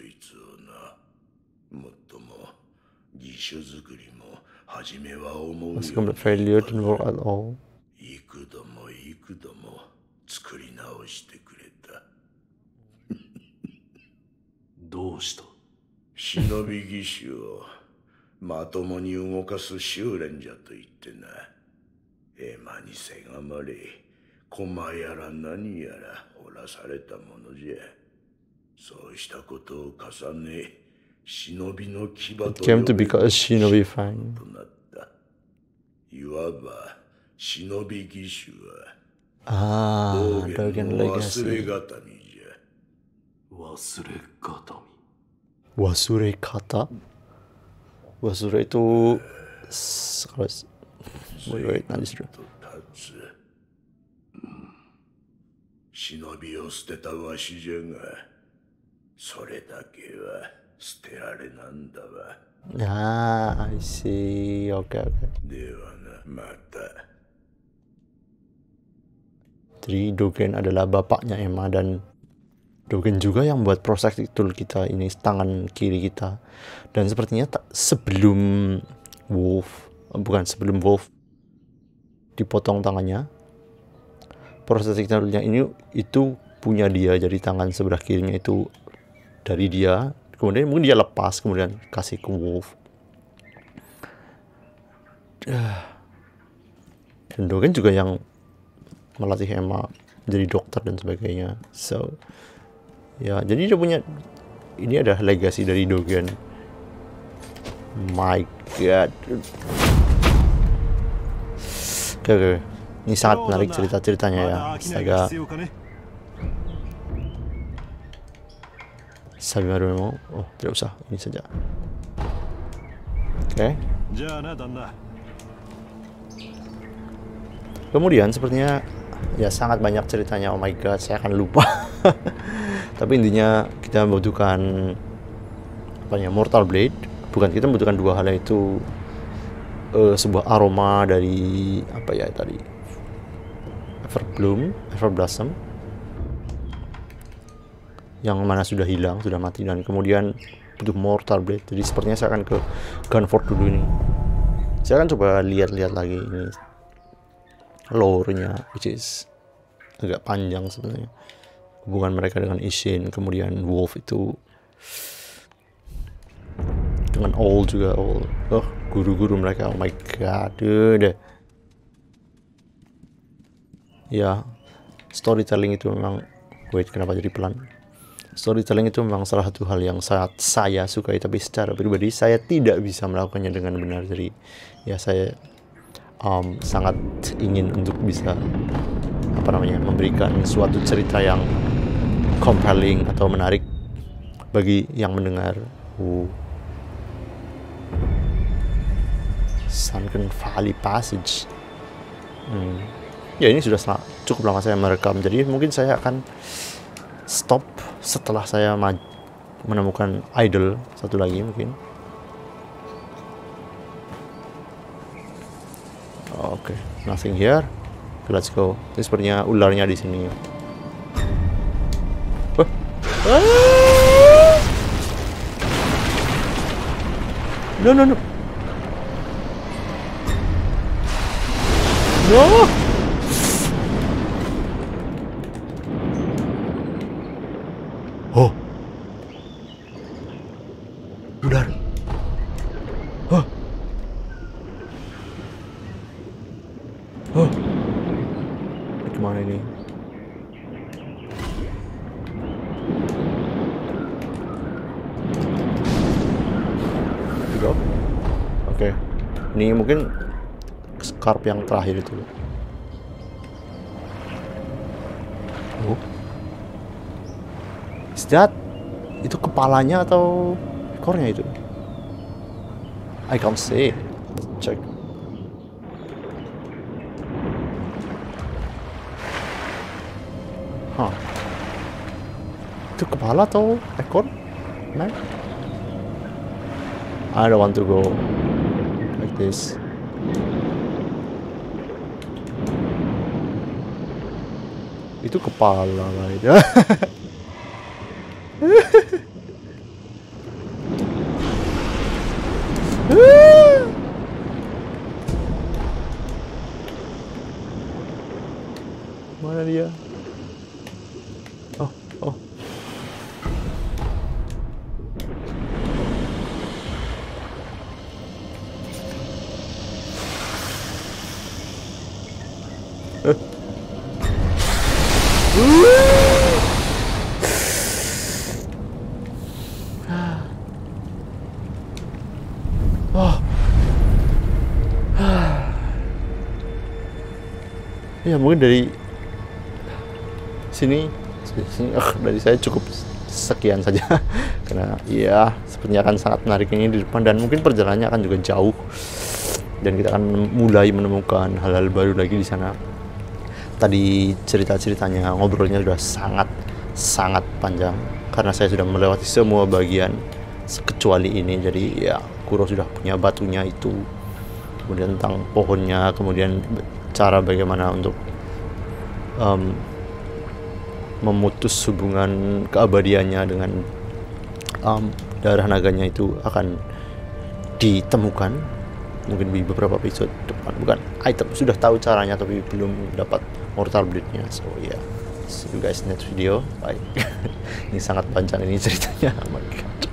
Was a complete failure, didn't work at all. It came to become a shinobi fang. Ah, Dogen Legacy. Wasure kata. Wasure itu wait wait nanti sudah. Shinobiを捨てたわしじゃが、それだけは捨てられなんだわ。Ah, I see. Okay, okay. Jadi Dogen adalah bapaknya Emma dan Dogen juga yang buat prosthetic tool kita ini, tangan kiri kita. Dan sepertinya tak, sebelum Wolf, bukan sebelum Wolf dipotong tangannya, prosthetic toolnya ini itu punya dia, jadi tangan sebelah kirinya itu dari dia. Kemudian mungkin dia lepas, kemudian kasih ke Wolf. Dan Dogen juga yang melatih Emma jadi dokter dan sebagainya. So, ya, jadi dia punya, ini adalah legasi dari Dogen. My God. Oke, oke. Ini sangat menarik cerita-ceritanya ya. Astaga. Sabimaru mau? Oh, tidak usah. Ini saja. Oke. Okay. Kemudian sepertinya ya sangat banyak ceritanya, oh my god saya akan lupa. Tapi intinya kita membutuhkan apa ya, Mortal Blade. Bukan, kita membutuhkan dua hal, itu uh, sebuah aroma dari apa ya tadi, Everbloom, Everblossom, yang mana sudah hilang, sudah mati, dan kemudian butuh Mortal Blade. Jadi sepertinya saya akan ke Gunfort dulu ini. Saya akan coba lihat-lihat lagi ini lore-nya, which is agak panjang sebenarnya, hubungan mereka dengan Ishin, kemudian Wolf itu dengan All juga, All, oh guru-guru mereka, oh my god, dude. Ya, storytelling itu memang, wait kenapa jadi pelan? Storytelling itu memang salah satu hal yang sangat saya sukai, tapi secara pribadi saya tidak bisa melakukannya dengan benar. Jadi ya saya um, sangat ingin untuk bisa apa namanya memberikan suatu cerita yang compelling atau menarik bagi yang mendengar. uh. Sunken Valley Passage. hmm. Ya ini sudah cukup lama saya merekam, jadi mungkin saya akan stop setelah saya menemukan idol satu lagi mungkin. Oke, okay. Nothing here. Let's go. Ini sepertinya ularnya di sini. Wah. Ah! No no no. No. Oh. Ular. Oh. Oh. Ini kemana ini? Oke. Okay. Ini mungkin scarp yang terakhir itu. Oh. Is that? Itu kepalanya atau ekornya itu? I can't see. Let's check. Huh. Itu kepala atau ekor? Nah. I don't want to go like this. Itu kepala lah itu. Mana dia? Oh, oh. Eh. Oh. Ya mungkin dari sini, sini uh, dari saya cukup sekian saja. Karena ya sepertinya akan sangat menarik ini di depan, dan mungkin perjalanannya akan juga jauh, dan kita akan mulai menemukan hal-hal baru lagi di sana. Tadi cerita-ceritanya, ngobrolnya sudah sangat sangat panjang karena saya sudah melewati semua bagian kecuali ini. Jadi ya Kuro sudah punya batunya itu, kemudian tentang pohonnya, kemudian cara bagaimana untuk um, memutus hubungan keabadiannya dengan um, darah naganya itu akan ditemukan mungkin di beberapa episode depan. Bukan item, sudah tahu caranya tapi belum dapat Mortal Blade-nya. So yeah, see you guys next video. Bye. Ini sangat panjang ini ceritanya. Oh my god.